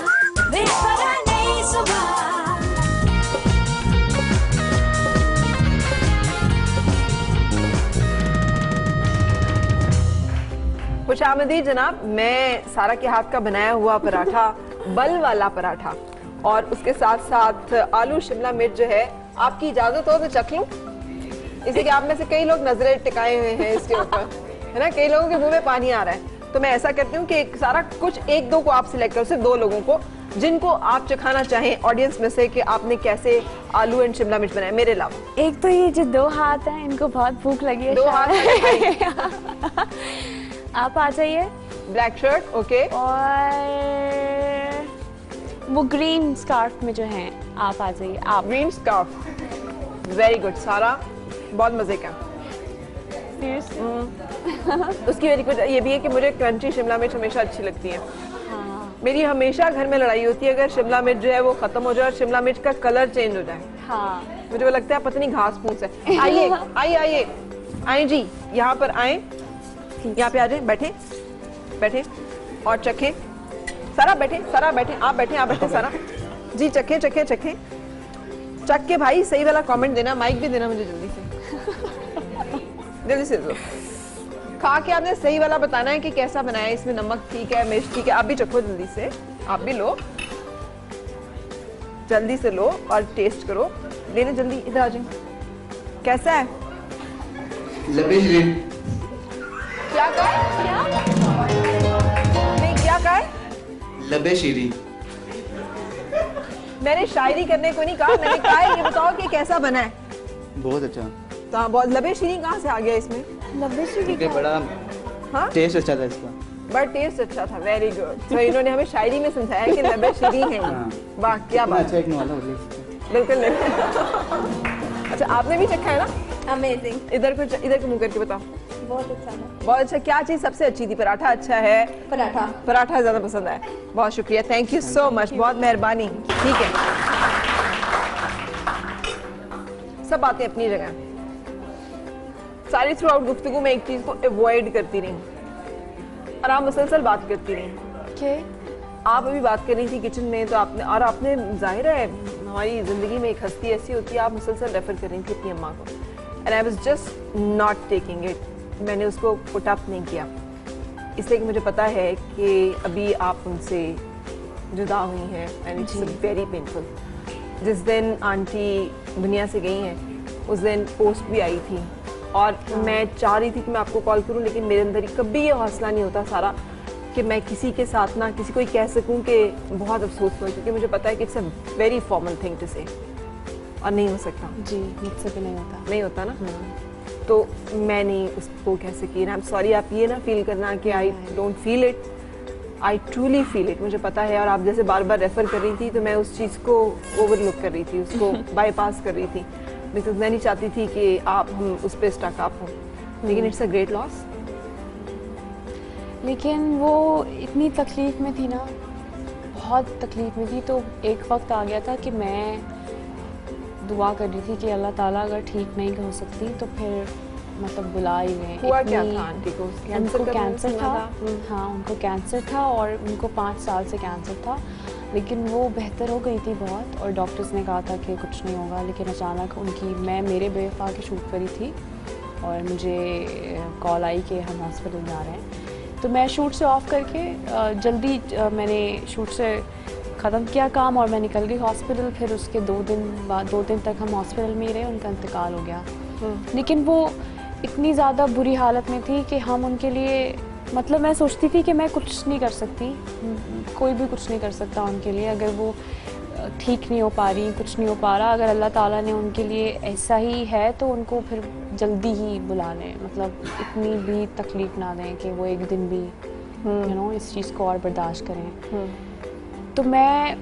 खुशामदीद जनाब, मैं सारा के हाथ का बनाया हुआ पराठा, बल वाला पराठा, और उसके साथ साथ आलू शिमला मिर्च जो है, आपकी इजाजत हो तो चख लूं? इसी के आप में से कई लोग नजरें टिकाए हुए हैं इसके ऊपर, है ना, कई लोगों के मुंह में पानी आ रहा है। तो मैं ऐसा करती हूँ कि एक सारा कुछ एक दो को आप सिलेक्ट करो, सिर्फ दो लोगों को जिनको आप चखाना चाहें ऑडियंस में से कि आपने कैसे आलू एंड शिमला मिर्च बनाए मेरे अलावा। एक तो ये जो दो हाथ हैं इनको बहुत भूख लगी है, दो हाथ आप आ जाइए। ब्लैक शर्ट, ओके, और वो ग्रीन स्कार्फ में जो हैं आप आ जाइए। आप ग्रीन स्कार्फ, वेरी गुड सारा, बहुत मजे का। उसकी वजह ये भी है कि मुझे क्रंची शिमला मिर्च हमेशा अच्छी लगती है। हाँ, मेरी हमेशा घर में लड़ाई होती है अगर शिमला मिर्च जो है वो खत्म हो जाए और शिमला मिर्च का कलर चेंज हो जाए। हाँ, मुझे वो लगता है पता नहीं घास फूस है। आइए आइए आइए आइए जी, यहाँ पर आए, यहाँ पे आ जाए, बैठे। बैठे और चखें। सारा बैठे, सारा बैठे, आप बैठे, आप बैठे सारा जी। चखें चखें चखें, चख के भाई सही वाला कमेंट देना, माइक भी देना मुझे जल्दी से जल्दी से दो। खा के आपने सही वाला बताना है कि कैसा बनाया है, इसमें नमक ठीक है, मिर्च ठीक है। आप भी चखो जल्दी से, आप भी लो, जल्दी से लो और टेस्ट करो। लेने जल्दी, इधर आ जाओ। कैसा है? क्या कहा है? नहीं, क्या कहा है? लबे शीरी। मैंने शायरी करने को नहीं कहा, मैंने कहा है ये बताओ कि कैसा बना है। बहुत अच्छा। तो हाँ, बहुत लबे शीरी कहाँ से आ गया इसमें? लंबे शीरी क्योंकि बड़ा हाँ, टेस्ट अच्छा था इसका। बट टेस्ट अच्छा था। Very good. तो इन्होंने हमें शायरी में समझाया कि लबे शीरी है। हाँ। वाह, क्या इतना बात अच्छा है। एक नवाला हो गया। बिल्कुल नहीं। अच्छा, आपने भी चखा है ना? अमेजिंग। इधर को इधर को मुंह करके बताओ। बहुत अच्छा था। बहुत अच्छा। क्या चीज़ सबसे अच्छी थी? पराठा अच्छा है? पराठा। पराठा ज़्यादा पसंद आया। बहुत शुक्रिया, थैंक यू सो मच, बहुत मेहरबानी। ठीक है, सब बातें अपनी जगह। सारी थ्रू आउट गुफ्तगू में एक चीज़ को अवॉइड करती रही और आप मुसलसल बात करती रही। के आप अभी बात कर रही थी किचन में, तो आपने और आपने जाहिर है हमारी ज़िंदगी में एक हस्ती ऐसी होती है, आप मुसलसल रेफर कर रही थी अपनी अम्मा को, and I was just not taking it. मैंने उसको पुट अप नहीं किया, इसलिए कि मुझे पता है कि अभी आप उनसे जुदा हुई हैं एंड इट्स वेरी पेनफुल। जिस दिन आंटी दुनिया से गई हैं उस दिन पोस्ट भी आई थी और मैं चाह रही थी कि मैं आपको कॉल करूं, लेकिन मेरे अंदर ही कभी ये हौसला नहीं होता सारा कि मैं किसी के साथ ना किसी को कह सकूं कि बहुत अफसोस हुआ, क्योंकि मुझे पता है कि it's a very formal thing to say और नहीं हो सकता। जी, मुझसे भी नहीं होता। नहीं होता ना। तो मैं नहीं उसको कह सकी। आई एम सॉरी, आप ये ना फील करना कि I don't feel it, I truly feel it. मुझे पता है, और आप जैसे बार बार रेफर कर रही थी तो मैं उस चीज़ को ओवरलुक कर रही थी, उसको बाईपास कर रही थी, बिकॉज मैं नहीं चाहती थी कि आप हम उस पर स्टक अप हों, लेकिन इट्स अ ग्रेट लॉस। लेकिन वो इतनी तकलीफ़ में थी ना, बहुत तकलीफ़ में थी, तो एक वक्त आ गया था कि मैं दुआ कर रही थी कि अल्लाह ताला अगर ठीक नहीं हो सकती तो फिर मतलब बुला ही लें। हुआ क्या था आंटी को? उनको कैंसर था। था। हाँ, उनको कैंसर था और उनको पाँच साल से कैंसर था, लेकिन वो बेहतर हो गई थी बहुत और डॉक्टर्स ने कहा था कि कुछ नहीं होगा। लेकिन अचानक उनकी, मैं मेरे बेवफा की शूट करी थी और मुझे कॉल आई कि हम हॉस्पिटल जा रहे हैं, तो मैं शूट से ऑफ करके जल्दी मैंने शूट से ख़त्म किया काम और मैं निकल गई हॉस्पिटल। फिर उसके दो दिन बाद, दो दिन तक हम हॉस्पिटल में ही रहे, उनका इंतकाल हो गया। लेकिन वो इतनी ज़्यादा बुरी हालत में थी कि हम उनके लिए, मतलब मैं सोचती थी कि मैं कुछ नहीं कर सकती, कोई भी कुछ नहीं कर सकता उनके लिए। अगर वो ठीक नहीं हो पा रही, कुछ नहीं हो पा रहा, अगर अल्लाह ताला ने उनके लिए ऐसा ही है तो उनको फिर जल्दी ही बुला लें, मतलब इतनी भी तकलीफ़ ना दें कि वो एक दिन भी यू नो इस चीज़ को और बर्दाश्त करें। तो मैं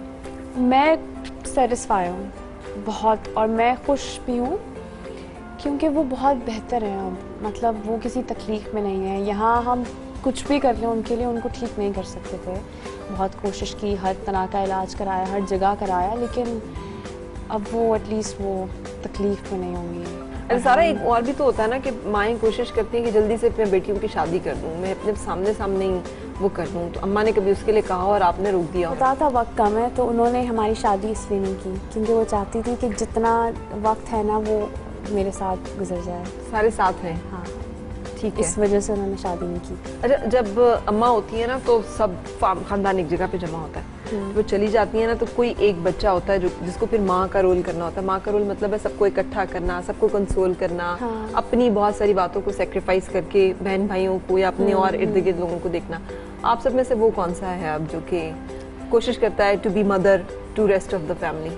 मैं सेटिस्फाई हूँ बहुत और मैं खुश भी हूँ क्योंकि वो बहुत बेहतर हैं अब, मतलब वो किसी तकलीफ़ में नहीं है। यहाँ हम कुछ भी कर लें उनके लिए, उनको ठीक नहीं कर सकते थे। बहुत कोशिश की, हर तरह का इलाज कराया, हर जगह कराया, लेकिन अब वो एटलीस्ट वो तकलीफ़ में नहीं होंगी। अरे सारा एक और भी तो होता है ना कि माएँ कोशिश करती हैं कि जल्दी से अपने बेटियों की शादी कर दूँ, मैं अपने सामने सामने ही वो कर दूँ। तो अम्मा ने कभी उसके लिए कहा और आपने रोक दिया? पता था वक्त कम है, तो उन्होंने हमारी शादी इसलिए नहीं की क्योंकि वो चाहती थी कि जितना वक्त है ना वो मेरे साथ गुजर जाए। सारे साथ हैं? हाँ, ठीक है। इस वजह से उन्होंने शादी नहीं की। अच्छा, जब अम्मा होती है ना तो सब खानदान एक जगह पे जमा होता है, वो चली जाती है ना तो कोई एक बच्चा होता है जो जिसको फिर माँ का रोल करना होता है। माँ का रोल मतलब है सबको इकट्ठा करना, सबको कंसोल करना, हाँ। अपनी बहुत सारी बातों को सेक्रीफाइस करके बहन भाइयों को या अपने और इर्द गिर्द लोगों को देखना। आप सब में से वो कौन सा है अब जो कि कोशिश करता है to be mother to rest of the family?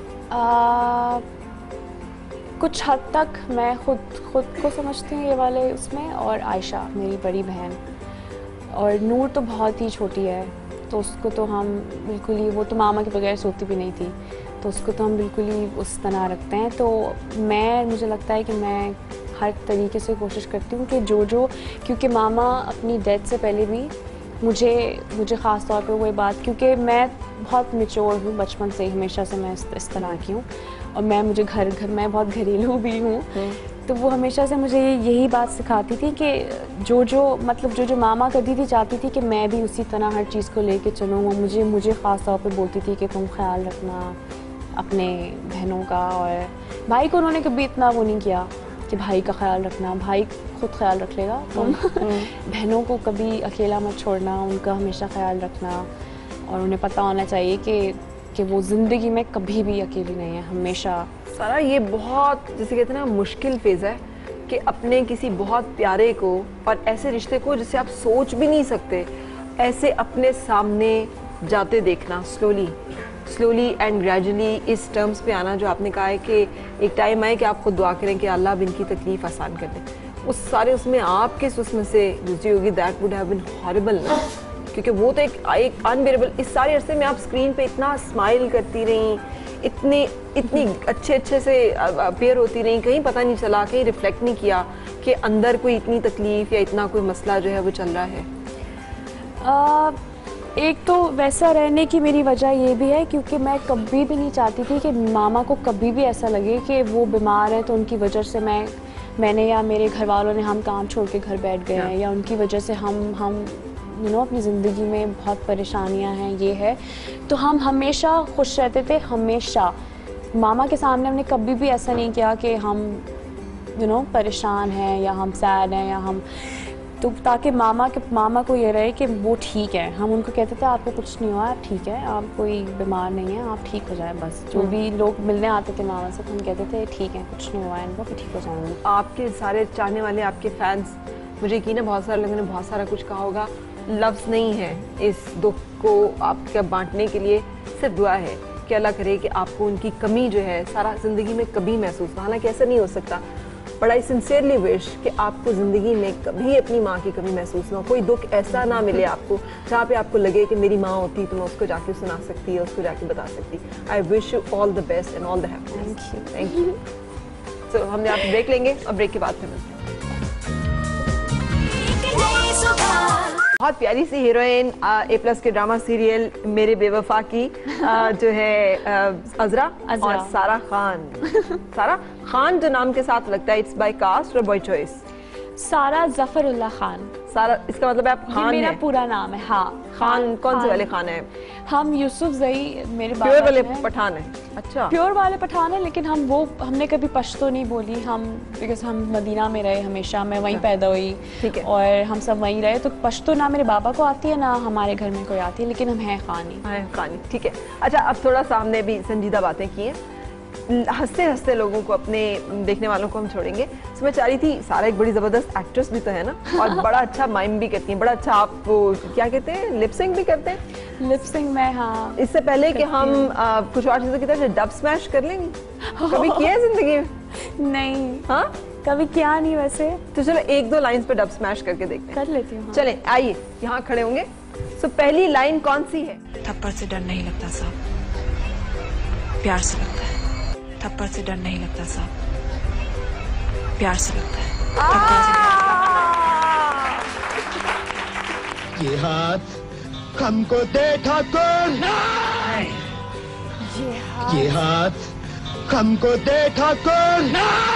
कुछ हद तक मैं खुद खुद को समझती हूँ ये वाले उसमें, और आयशा मेरी बड़ी बहन, और नूर तो बहुत ही छोटी है तो उसको तो हम बिल्कुल ही, वो तो मामा के बगैर सोती भी नहीं थी, तो उसको तो हम बिल्कुल ही उस तरह रखते हैं। तो मैं, मुझे लगता है कि मैं हर तरीके से कोशिश करती हूँ कि जो जो, क्योंकि मामा अपनी डेथ से पहले भी मुझे मुझे ख़ास तौर पे वही बात, क्योंकि मैं बहुत मैच्योर हूँ बचपन से, हमेशा से मैं इस, इस तरह की हूँ, और मैं मुझे घर घर मैं बहुत घरेलू भी हूँ, तो वो हमेशा से मुझे यही बात सिखाती थी कि जो जो मतलब जो जो मामा करती थी चाहती थी कि मैं भी उसी तरह हर चीज़ को लेके चलूँ। वो मुझे मुझे ख़ास तौर पे बोलती थी कि तुम ख्याल रखना अपने बहनों का, और भाई को उन्होंने कभी इतना वो नहीं किया कि भाई का ख्याल रखना, भाई खुद ख्याल रख लेगा, तुम बहनों को कभी अकेला मत छोड़ना, उनका हमेशा ख्याल रखना, और उन्हें पता होना चाहिए कि कि वो ज़िंदगी में कभी भी अकेली नहीं है, हमेशा। सारा ये बहुत जैसे कहते हैं ना मुश्किल फेज़ है कि अपने किसी बहुत प्यारे को और ऐसे रिश्ते को जिसे आप सोच भी नहीं सकते ऐसे अपने सामने जाते देखना, स्लोली स्लोली एंड ग्रेजुअली इस टर्म्स पे आना जो आपने कहा है कि एक टाइम आए कि आप खुद दुआ करें कि अल्लाह अब इनकी तकलीफ़ आसान कर दे। उस सारे उसमें आपके उसमें से गुजरी होगी, that would have been horrible ना, क्योंकि वो तो एक एक अनबेरेबल। इस सारे अरसे में आप स्क्रीन पे इतना स्माइल करती रहीं, इतनी इतनी अच्छे अच्छे से अपेयर होती रहीं, कहीं पता नहीं चला, कहीं रिफ्लेक्ट नहीं किया कि अंदर कोई इतनी तकलीफ़ या इतना कोई मसला जो है वो चल रहा है। आ, एक तो वैसा रहने की मेरी वजह ये भी है क्योंकि मैं कभी भी नहीं चाहती थी कि मामा को कभी भी ऐसा लगे कि वो बीमार है तो उनकी वजह से मैं मैंने या मेरे घर वालों ने हम काम छोड़ के घर बैठ गए हैं, या उनकी वजह से हम हम यू नो अपनी ज़िंदगी में बहुत परेशानियां हैं, ये है। तो हम हमेशा खुश रहते थे, हमेशा। मामा के सामने हमने कभी भी ऐसा नहीं किया कि हम यू नो परेशान हैं या हम सैड हैं या हम, तो ताकि मामा के मामा को ये रहे कि वो ठीक है। हम उनको कहते थे आपको कुछ नहीं हुआ, आप ठीक है, आप कोई बीमार नहीं है, आप ठीक हो जाए बस। जो भी लोग मिलने आते थे मामा से तो हम कहते थे ठीक है, कुछ नहीं हुआ है इनको, फिर ठीक हो जाएंगे। आपके सारे चाहने वाले, आपके फैंस, मुझे यकीन है बहुत सारे लोगों ने बहुत सारा कुछ कहा होगा। लफ्ज़ नहीं है इस दुख को आपके बांटने के लिए, सिर्फ दुआ है कि अल्लाह करे कि आपको उनकी कमी जो है सारा ज़िंदगी में कभी महसूस ना, हालांकि ऐसा नहीं हो सकता, बट आई सिंसियरली विश कि आपको ज़िंदगी में कभी अपनी माँ की कमी महसूस ना हो, कोई दुख ऐसा ना मिले आपको जहाँ पे आपको लगे कि मेरी माँ होती तो मैं उसको जाके सुना सकती है, उसको जाके बता सकती। I wish you all the best and all the happiness. Thank you thank you. So हमने आप ब्रेक लेंगे और ब्रेक के बाद फिर मिलते हैं। बहुत प्यारी सी हीरोइन ए प्लस के ड्रामा सीरियल मेरे बेवफा की आ, जो है अजरा और सारा खान। सारा खान जो नाम के साथ लगता है, इट्स बाय कास्ट और बाय चॉइस? सारा जफरुल्लाह खान। सारा इसका मतलब आप खान मेरा है? पूरा नाम है। हाँ। खान कौन से वाले खान है? हम यूसुफ जई मेरे प्योर वाले पठान है? अच्छा, प्योर वाले पठान है, लेकिन हम वो हमने कभी पश्तो नहीं बोली, हम बिकॉज हम मदीना में रहे हमेशा, मैं वहीं पैदा हुई। ठीक है। और हम सब वहीं रहे, तो पश्तो ना मेरे बाबा को आती है ना हमारे घर में कोई आती है, लेकिन हम हैं खानी। हाँ खानी, ठीक है। अच्छा, अब थोड़ा सा हमने भी संजीदा बातें की हैं, हंसते हंसते लोगों को, अपने देखने वालों को हम छोड़ेंगे। तो मैं चाह रही थी, सारा एक बड़ी ज़बरदस्त एक्ट्रेस भी तो है ना, और बड़ा अच्छा माइम भी करती हैं, बड़ा अच्छा, आप वो क्या कहते हैं, लिपसिंग भी करते हैं? लिपसिंग में, हाँ। इससे पहले कि हम आ, कुछ और चीज़ों की तरफ डब स्मैश कर लेंगे, कभी किया है जिंदगी में? नहीं। हाँ, कभी क्या नहीं वैसे। तो चलो एक दो लाइंस पे डब स्मैश करके देखते हैं। कर लेती हूँ। चलें, आइए यहाँ खड़े होंगे। सो पहली लाइन कौन सी है? थप्पड़ से डर नहीं लगता साहब, प्यार से लगता है। थप्पड़ से डर नहीं लगता साहब, प्यार से लगता है। ये हाथ हमको दे ठाकुर, ये हाथ हमको दे ठाकुर।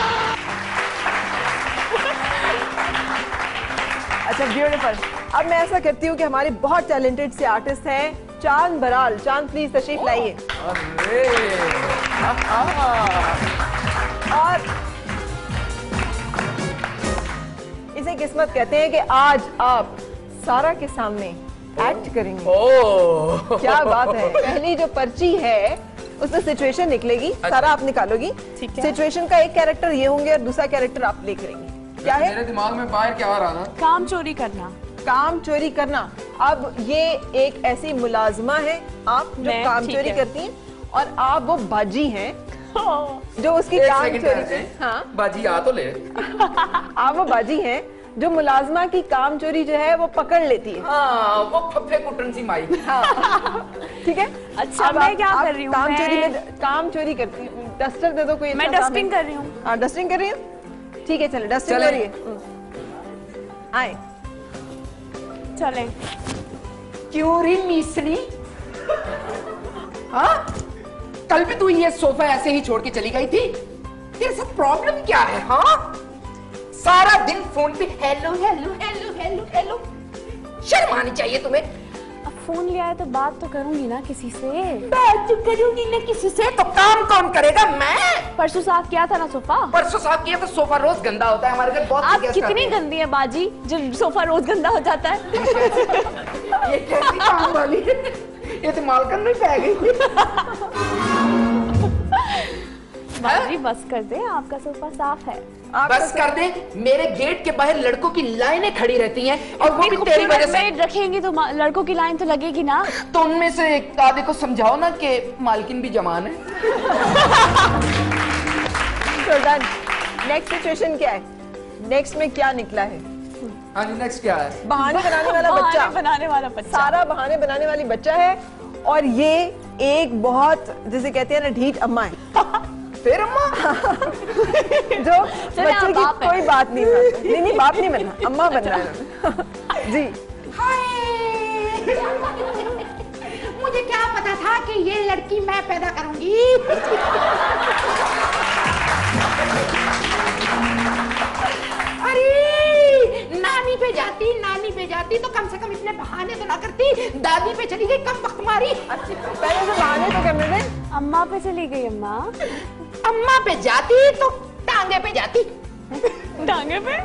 अच्छा, ब्यूटीफुल। अब मैं ऐसा करती हूँ कि हमारे बहुत टैलेंटेड से आर्टिस्ट हैं, चांद बराल। चांद प्लीज तशरीफ लाइए। और इसे किस्मत कहते हैं कि आज आप सारा के सामने एक्ट करेंगे। ओह, क्या बात है। पहली जो पर्ची है उसमें सिचुएशन निकलेगी। अच्छा। सारा आप निकालोगी। सिचुएशन का एक कैरेक्टर ये होंगे और दूसरा कैरेक्टर आप प्ले करेंगे। क्या है? मेरे दिमाग में बाहर क्या आ रहा था? काम चोरी करना। काम चोरी करना। अब ये एक ऐसी मुलाजमा है आप जो काम चोरी करती हैं, और आप वो बाजी हैं जो उसकी काम चोरी करते हैं। हाँ, बाजी आ तो ले। आप वो बाजी हैं जो मुलाजमा की काम चोरी जो है वो पकड़ लेती है। हाँ, वो फफे कुटन सी माई। हाँ, ठीक है। अच्छा, मैं क्या कर रही हूँ? काम चोरी में काम चोरी करती हूँ। डस्टर दे दो कोई। मैं डस्टिंग कर रही हूँ। हाँ, डस्टिंग कर रही हूँ। ठीक है, चले डस्टिंग कर रही है। आए चले। क्यों री मिस्री? हाँ, कल भी तू ये सोफा ऐसे ही छोड़ के चली गई थी। तेरे साथ प्रॉब्लम क्या है? हाँ, सारा दिन फोन पे hello hello hello hello hello. शर्म आनी चाहिए तुम्हें। अब फोन लिया है तो बात तो करूंगी ना किसी से। बात करूंगी ना किसी से तो काम कौन करेगा? मैं। परसों साफ किया था ना सोफा। परसों साफ किया तो सोफा रोज गंदा होता है हमारे घर। बहुत आप कितनी गंदी है बाजी जब सोफा रोज गंदा हो जाता है। ये कैसी काम वाली है? ये तो मालकन में पै गई। बाजी बस कर दे, आपका सोफा साफ है। बस कर दे। मेरे गेट के बाहर लड़कों की लाइनें खड़ी रहती हैं और वो भी तेरी वजह से। रखेंगे तो लड़कों की लाइन तो लगेगी ना। तो उनमें से एक आधे को समझाओ ना कि मालकिन भी जवान है। नेक्स्ट सिचुएशन क्या है? नेक्स्ट में क्या निकला है? हाँ जी, नेक्स्ट क्या है? बहाने बनाने वाला बच्चा। बहाने बनाने वाला बच्चा। सारा बहाने बनाने वाली बच्चा है और ये एक बहुत जिसे कहते हैं ना ढीठ अम्मा है। फिर अम्मा जो बच्चे की कोई बात नहीं मानती। नहीं नहीं बाप नहीं बनना, अम्मा बनना है। जी हाय, मुझे क्या पता था कि ये लड़की मैं पैदा करूंगी। अरे नानी पे जाती नानी पे जाती तो कम से कम इतने बहाने तो ना करती। दादी पे चली गई, कम वक्त मारी। पहले से बहाने तो करने दे। अम्मा पे चली गई। अम्मा अम्मा पे जाती तो टांगे पे जाती। टांगे पे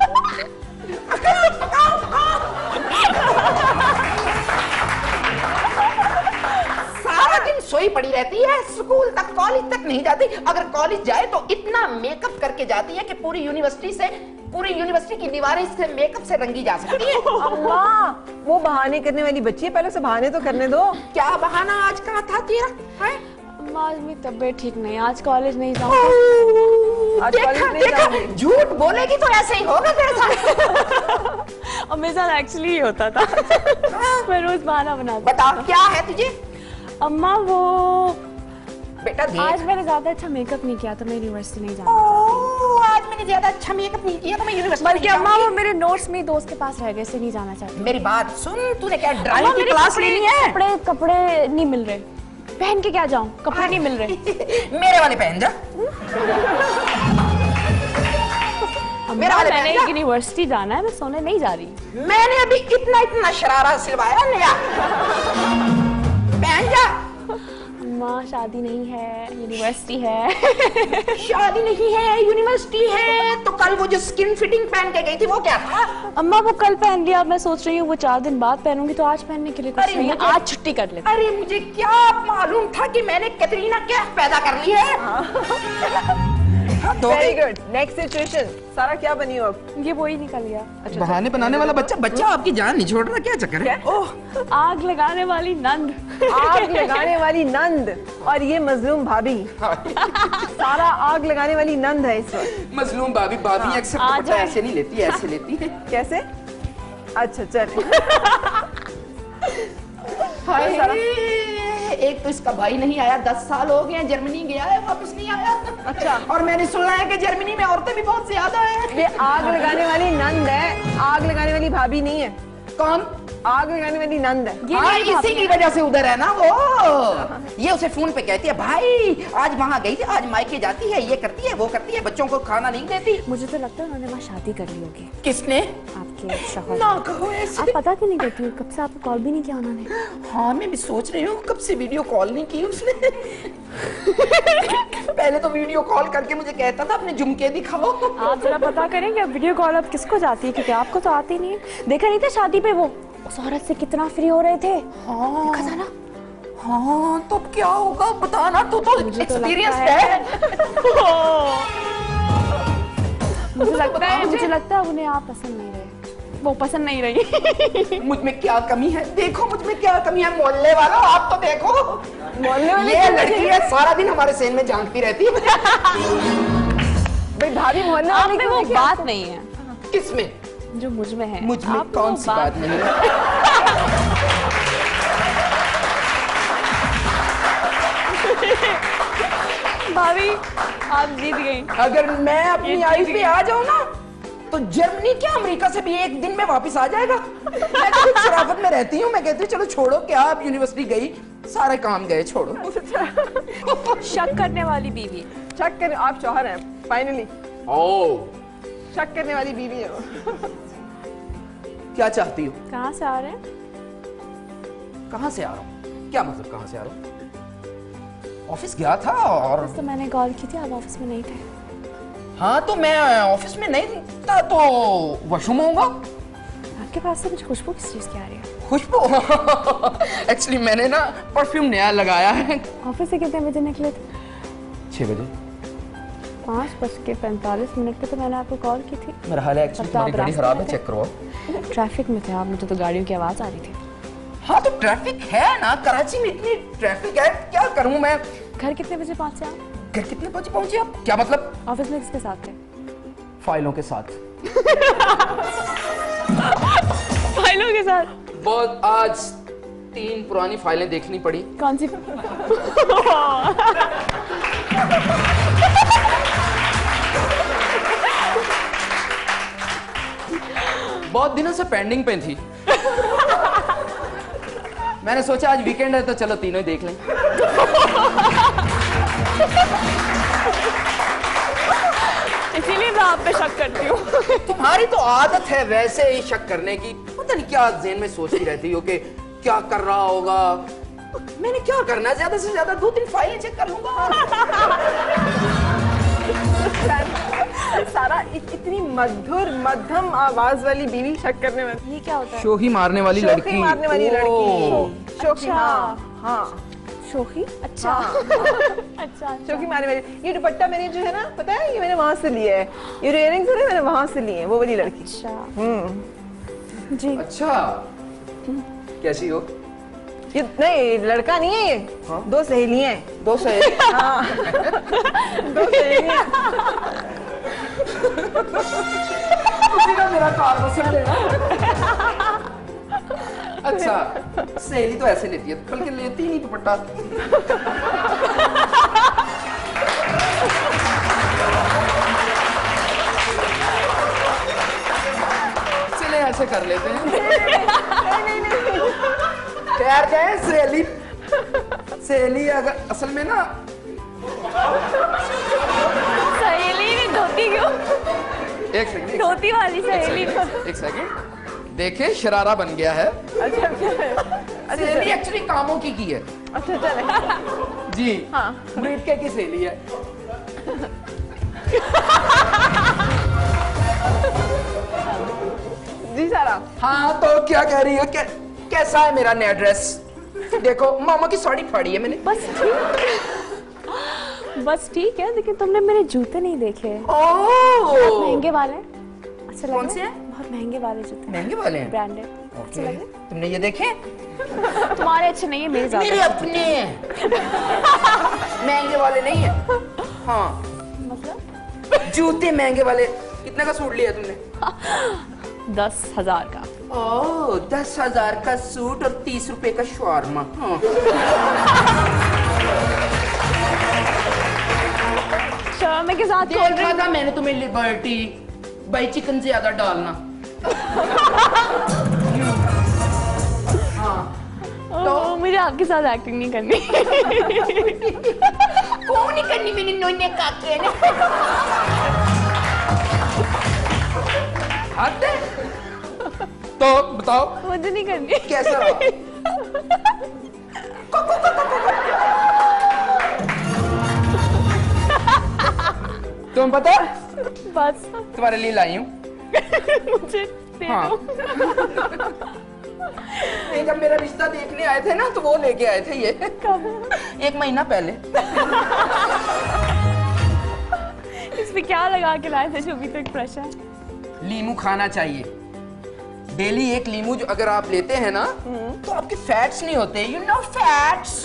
सारा दिन सोई पड़ी रहती है, स्कूल तक कॉलेज तक नहीं जाती। अगर कॉलेज जाए तो इतना मेकअप करके जाती है कि पूरी यूनिवर्सिटी से पूरी यूनिवर्सिटी की दीवारें इससे मेकअप से रंगी जा सकती है। अम्मा वो बहाने करने वाली बच्ची है, पहले से बहाने तो करने दो। क्या बहाना आज का था तेरा? है? अम्मा आज मेरी तबीयत ठीक नहीं, आज कॉलेज नहीं जाऊंगी। आज कॉलेज नहीं जाऊंगी। झूठ बोलेगी तो ऐसे ही होगा तेरे साथ। और मेरे साथ एक्चुअली ही होता था। मैं रोज बहाना बनाती। बता क्या है तुझे? अम्मा वो बेटा देख, आज मैंने ज्यादा अच्छा मेकअप नहीं किया तो मैं यूनिवर्सिटी नहीं जाना। ओह, आज मैंने ज्यादा अच्छा मेकअप नहीं किया तो मैं यूनिवर्सिटी बल्कि अम्मा वो मेरे नोट्स में दोस्त के पास रह गए, इसलिए नहीं जाना चाहती। मेरी बात सुन, तूने क्या ड्राइंग की क्लास लेनी है? कपड़े कपड़े नहीं मिल रहे, पहन के क्या जाऊं? कपड़े नहीं मिल रहे। मेरे वाले पहन जा। मेरा मैंने यूनिवर्सिटी जाना है, मैं सोने नहीं जा रही। मैंने अभी इतना इतना शरारा सिलवाया नया। पहन जा। अम्मा शादी नहीं है, यूनिवर्सिटी है। शादी नहीं है, यूनिवर्सिटी है। तो कल वो जो स्किन फिटिंग पहन के गई थी वो क्या था? अम्मा वो कल पहन लिया, अब मैं सोच रही हूँ वो चार दिन बाद पहनूंगी, तो आज पहनने के लिए कुछ नहीं है, आज छुट्टी कर ले। अरे मुझे क्या मालूम था कि मैंने कैटरीना कैफ पैदा कर ली है। Very good. Next situation. Sara क्या बनी हो अब? ये वो ही निकल गया। अच्छा, बहाने बनाने वाला बच्चा बच्चा आपकी जान नहीं छोड़ रहा, क्या चक्कर है? ओह, आग लगाने वाली नंद। आग लगाने वाली नंद और ये मजलूम भाभी। सारा आग लगाने वाली नंद है इस वक्त। मजलूम भाभी भाभी अक्सर आ दुपट्टा जाए। ऐसे नहीं लेती, ऐसे लेती है। कैसे? अच्छा चले। हाय, एक तो इसका भाई नहीं आया, दस साल हो गए, जर्मनी गया है, वापस नहीं आया। अच्छा। और मैंने सुना है कि जर्मनी में औरतें भी बहुत ज्यादा हैं। ये आग लगाने वाली नंद है, आग लगाने वाली भाभी नहीं है। कौन? आग लगाने वाली नंद है। ये हाँ, मेरी इसी भाभी की है। वजह से उधर है ना वो। ये उसे फोन पे कहती है, भाई आज वहाँ गई थी, आज मायके जाती है, ये करती है, वो करती है, बच्चों को खाना नहीं देती। मुझे तो लगता है उन्होंने वहाँ शादी कर ली होगी किसने? आपके शौहर। ना कहो ऐसे। आप पता क्यों नहीं करती हो? कब से आपको कॉल भी नहीं किया उन्होंने? हाँ, मैं भी सोच रही हूँ कब से वीडियो कॉल नहीं की उसने। पहले तो वीडियो कॉल करके मुझे कहता था अपने झुमके दिखाओ। आप जरा पता करेंगे वीडियो कॉल अब किसको जाती है, क्योंकि आपको तो आती नहीं है। देखा नहीं था शादी पे वो उस औरत से कितना फ्री हो रहे थे? हाँ, देखा था ना? हाँ, तो अब क्या होगा बताना, तू तो एक्सपीरियंस है। मुझे लगता है मुझे लगता है उन्हें आप पसंद नहीं रहे, वो पसंद नहीं रही। मुझ में क्या कमी है? देखो मुझ में क्या कमी है, मोहल्ले वालों आप तो देखो। मोहल्ले वाले ये लड़की है, सारा दिन हमारे सेन में झांकती रहती है। भाई भाभी मोहल्ले आप वाले में वो बात नहीं है किसमें? जो मुझ में है। मुझ में आप कौन वो सी बात नहीं है? भाभी आप जीत गई। अगर मैं अपनी आयु पे आ जाऊं ना तो जर्मनी क्या अमेरिका से भी एक दिन में वापस आ जाएगा। मैं तो कुछ शराफत में रहती हूँ, मैं कहती हूँ चलो छोड़ो, क्या आप यूनिवर्सिटी गई सारे काम गए, छोड़ो। शक करने वाली बीवी। शक करने, आप शौहर हैं फाइनली। ओह, शक करने वाली बीवी है वो। क्या चाहती हो? कहाँ से आ रहे हैं? कहाँ से आ रहा हूँ? क्या मतलब कहाँ से आ रहा हूँ? ऑफिस गया था और तो मैंने कॉल की थी, आप ऑफिस में नहीं थे। हाँ तो मैं ऑफिस में नहीं था तो वॉशरूम होऊंगा। आपके पास से मुझे खुशबू किस चीज़ की आ रही है? खुशबू? एक्चुअली मैंने ना परफ्यूम नया लगाया है। ऑफिस से कितने बजे निकले थे? छह बजे। पाँच बज के पैंतालीस मिनट पे तो मैंने आपको कॉल की थी। मेरा हाल है एक्चुअली, तो आप तुम्हारी गाड़ी रास्ते खराब में है, थे? चेक करवाओ। ट्रैफिक में थे आप, मुझे तो गाड़ियों की आवाज़ आ रही थी। हाँ तो ट्रैफिक है ना, कराची में इतनी ट्रैफिक है, क्या करूँ मैं? घर कितने बजे पहुंचे आप? घर कितने बजे पहुंचे आप? क्या मतलब? ऑफिस में किसके साथ थे? फाइलों के साथ। फाइलों के साथ? बहुत, आज तीन पुरानी फाइलें देखनी पड़ी। कौन सी? बहुत दिनों से पेंडिंग पे थी। मैंने सोचा आज वीकेंड है तो चलो तीनों ही देख लें। इसीलिए मैं आप पे शक करती हूँ। तुम्हारी तो आदत है वैसे ही शक करने की, पता नहीं क्या ज़हन में सोचती रहती हो कि क्या कर रहा होगा। मैंने क्या करना है, ज्यादा से ज्यादा दो तीन फाइलें चेक कर लूंगा। सारा इत, इतनी मधुर मध्यम आवाज वाली बीवी शक करने वाली। ये क्या होता है? शोही मारने वाली शोखी लड़की। मारने वाली लड़की। शोखी, अच्छा। हाँ हाँ शोखी? अच्छा। हाँ। अच्छा। शोखी मारने वाली। ये दुपट्टा मैंने जो है ना, पता है, ये मैंने वहां से लिया है। ये इयरिंग्स है मैंने वहां से लिए हैं, वो वाली लड़की। अच्छा। हम्म जी। अच्छा, कैसी हो? ये नहीं, लड़का नहीं है ये। हाँ? दो सहेलियां हैं। दो सहेली? हाँ। दो सहेलियां। मेरा कार पसंद है। अच्छा, सहेली तो ऐसे लेती है, बल्कि लेती नहीं दुपट्टा। चले ऐसे कर लेते हैं। नहीं नहीं नहीं। खैर क्या है, सहेली सहेली अगर असल में ना, सहेली ने धोती क्यों? एक सेकंड, धोती वाली सहेली। एक सेकंड, देखे शरारा बन गया है। अच्छा क्या है? अच्छा सहेली एक्चुअली कामों की की है। अच्छा चले। जी हाँ। ब्रीफ की सहेली है। जी सारा। हाँ तो क्या कह रही हो, कै, कैसा है मेरा नया ड्रेस? देखो मामा की साड़ी फाड़ी है मैंने। बस ठीक, बस ठीक है, लेकिन तुमने मेरे जूते नहीं देखे। ओह, महंगे वाले। अच्छा लग कौन रहे से हैं? हैं? बहुत महंगे वाले जूते। महंगे वाले हैं? ब्रांडेड। अच्छे लग रहे हैं? तुमने ये देखे? तुम्हारे अच्छे नहीं है, मेरे ज्यादा मेरे अच्छे। अपने हैं। महंगे वाले नहीं है। हाँ, मतलब जूते महंगे वाले। कितने का सूट लिया तुमने? दस हजार का। ओह, दस हजार का सूट और तीस रुपए का शवारमा। हाँ। शर्मा के साथ कोल्ड देखा ड्रिंक। था मैंने तुम्हें लिबर्टी भाई चिकन से ज्यादा डालना। हाँ तो मुझे आपके साथ एक्टिंग नहीं करनी। कौन नहीं करनी, मैंने नोने काके ने। आते तो बताओ मुझे नहीं करनी। कैसा रहा? तुम पता बस तुम्हारे लिए लाई हूँ। मुझे दे हाँ। दो। नहीं, जब मेरा रिश्ता देखने आए थे ना तो वो लेके आए थे ये। कब? एक महीना पहले। इसमें क्या लगा के लाए थे जो अभी तक फ्रेश है? लीमू खाना चाहिए डेली। एक लीमू जो अगर आप लेते हैं ना तो आपके फैट्स नहीं होते। You know fats.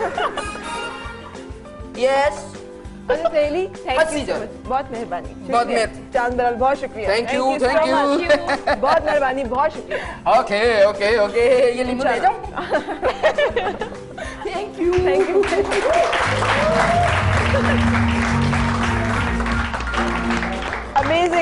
यस। अच्छा सहेली, थैंक हंसी यू जाओ। So much. बहुत मेहरबानी। बहुत शुक्रिया। मेहर- चांद बरल, बहुत शुक्रिया। Thank you, so thank you। much। बहुत मेहरबानी, बहुत शुक्रिया। ओके ओके ओके, ये लीमू ले जाओ। Thank you thank you. Amazing,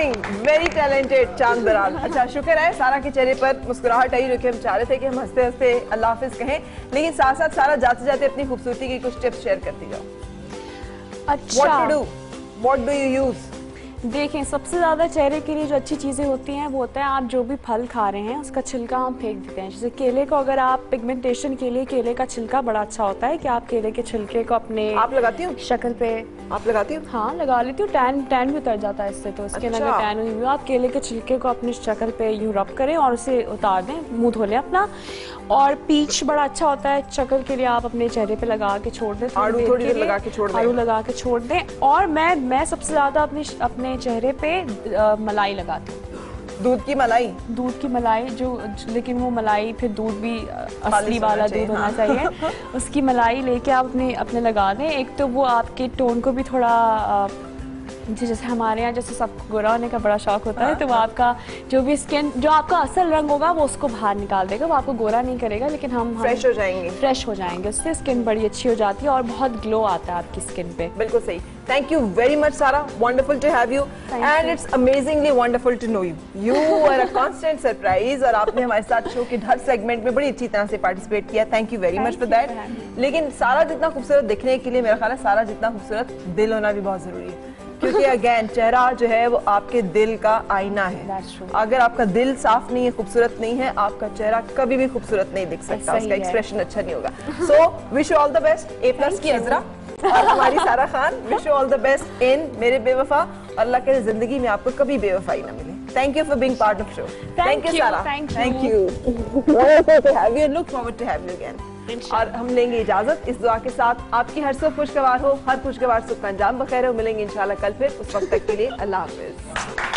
very talented Chand Daral. अच्छा शुक्र है सारा के चेहरे पर मुस्कुराहट आई, जो कि हम चाह रहे थे कि हम हंसते हंसते अल्लाह हाफिज कहें, लेकिन साथ साथ सारा जाते जाते अपनी खूबसूरती की कुछ टिप्स शेयर करती जाओ। अच्छा what to do, what do you use? देखें, सबसे ज़्यादा चेहरे के लिए जो अच्छी चीज़ें होती हैं वो होता है आप जो भी फल खा रहे हैं उसका छिलका हम फेंक देते हैं। जैसे केले को, अगर आप पिगमेंटेशन के लिए केले का छिलका बड़ा अच्छा होता है कि आप केले के छिलके को अपने आप लगाती हो? शक्ल पे आप लगाती हो? हाँ लगा लेती हूँ, टैन टैन भी उतर जाता है इससे। तो स्किन अच्छा। अगर टैन हुई हुई, आप केले के छिलके को अपनी शक्ल पे यूँ रब करें और उसे उतार दें, मुंह धो लें अपना। और पीच बड़ा अच्छा होता है शक्ल के लिए, आप अपने चेहरे पे लगा के छोड़ दें, आड़ू थोड़ी देर लगा के छोड़ दें, आड़ू लगा के छोड़ दें। और मैं मैं सबसे ज़्यादा अपने अपने चेहरे पे आ, मलाई लगाती हूँ, दूध की मलाई। दूध की मलाई जो, लेकिन वो मलाई फिर दूध भी असली वाला दूध होना चाहिए। उसकी मलाई लेके आप अपने अपने लगा दें। एक तो वो आपके टोन को भी थोड़ा आ, जैसे हमारे यहाँ जैसे सबको गोरा होने का बड़ा शौक होता है, तो वो आपका जो भी स्किन, जो आपका असल रंग होगा वो उसको बाहर निकाल देगा, वो आपको गोरा नहीं करेगा, लेकिन हम फ्रेश हो जाएंगे, फ्रेश हो जाएंगे उससे। स्किन बड़ी अच्छी हो जाती है और बहुत ग्लो आता है आपकी स्किन पे। बिल्कुल सही। Thank you very much, Sara. Wonderful to have you. Thank and you. it's amazingly wonderful to know you. You are a constant surprise और आपने हमारे साथ शो के हर सेगमेंट में बड़ी अच्छी तरह से पार्टिसिपेट किया। Thank you very much for that. लेकिन सारा जितना खूबसूरत दिखने के लिए मेरा ख्याल है सारा जितना खूबसूरत दिल होना भी बहुत जरूरी है, क्योंकि अगेन चेहरा जो है वो आपके दिल का आईना है। अगर आपका दिल साफ नहीं है, खूबसूरत नहीं है, आपका चेहरा कभी भी खूबसूरत नहीं दिख सकता, उसका एक्सप्रेशन अच्छा नहीं होगा। So wish you all the best. A plus की अजरा और हमारी Sara Khan, wish you all the best in Mere Bewafa. अल्लाह के जिंदगी में आपको कभी बेवफाई ना मिले। Thank you for being part of show. Thank you Sara, thank you. To have you, look forward to have you again. और हम लेंगे इजाजत इस दुआ के साथ, आपकी हर सुख खुशगवार हो, हर खुशगवार सुख का अंजाम बखैर हो। मिलेंगे इंशाल्लाह कल फिर, उस वक्त तक के लिए अल्लाह हाफिज।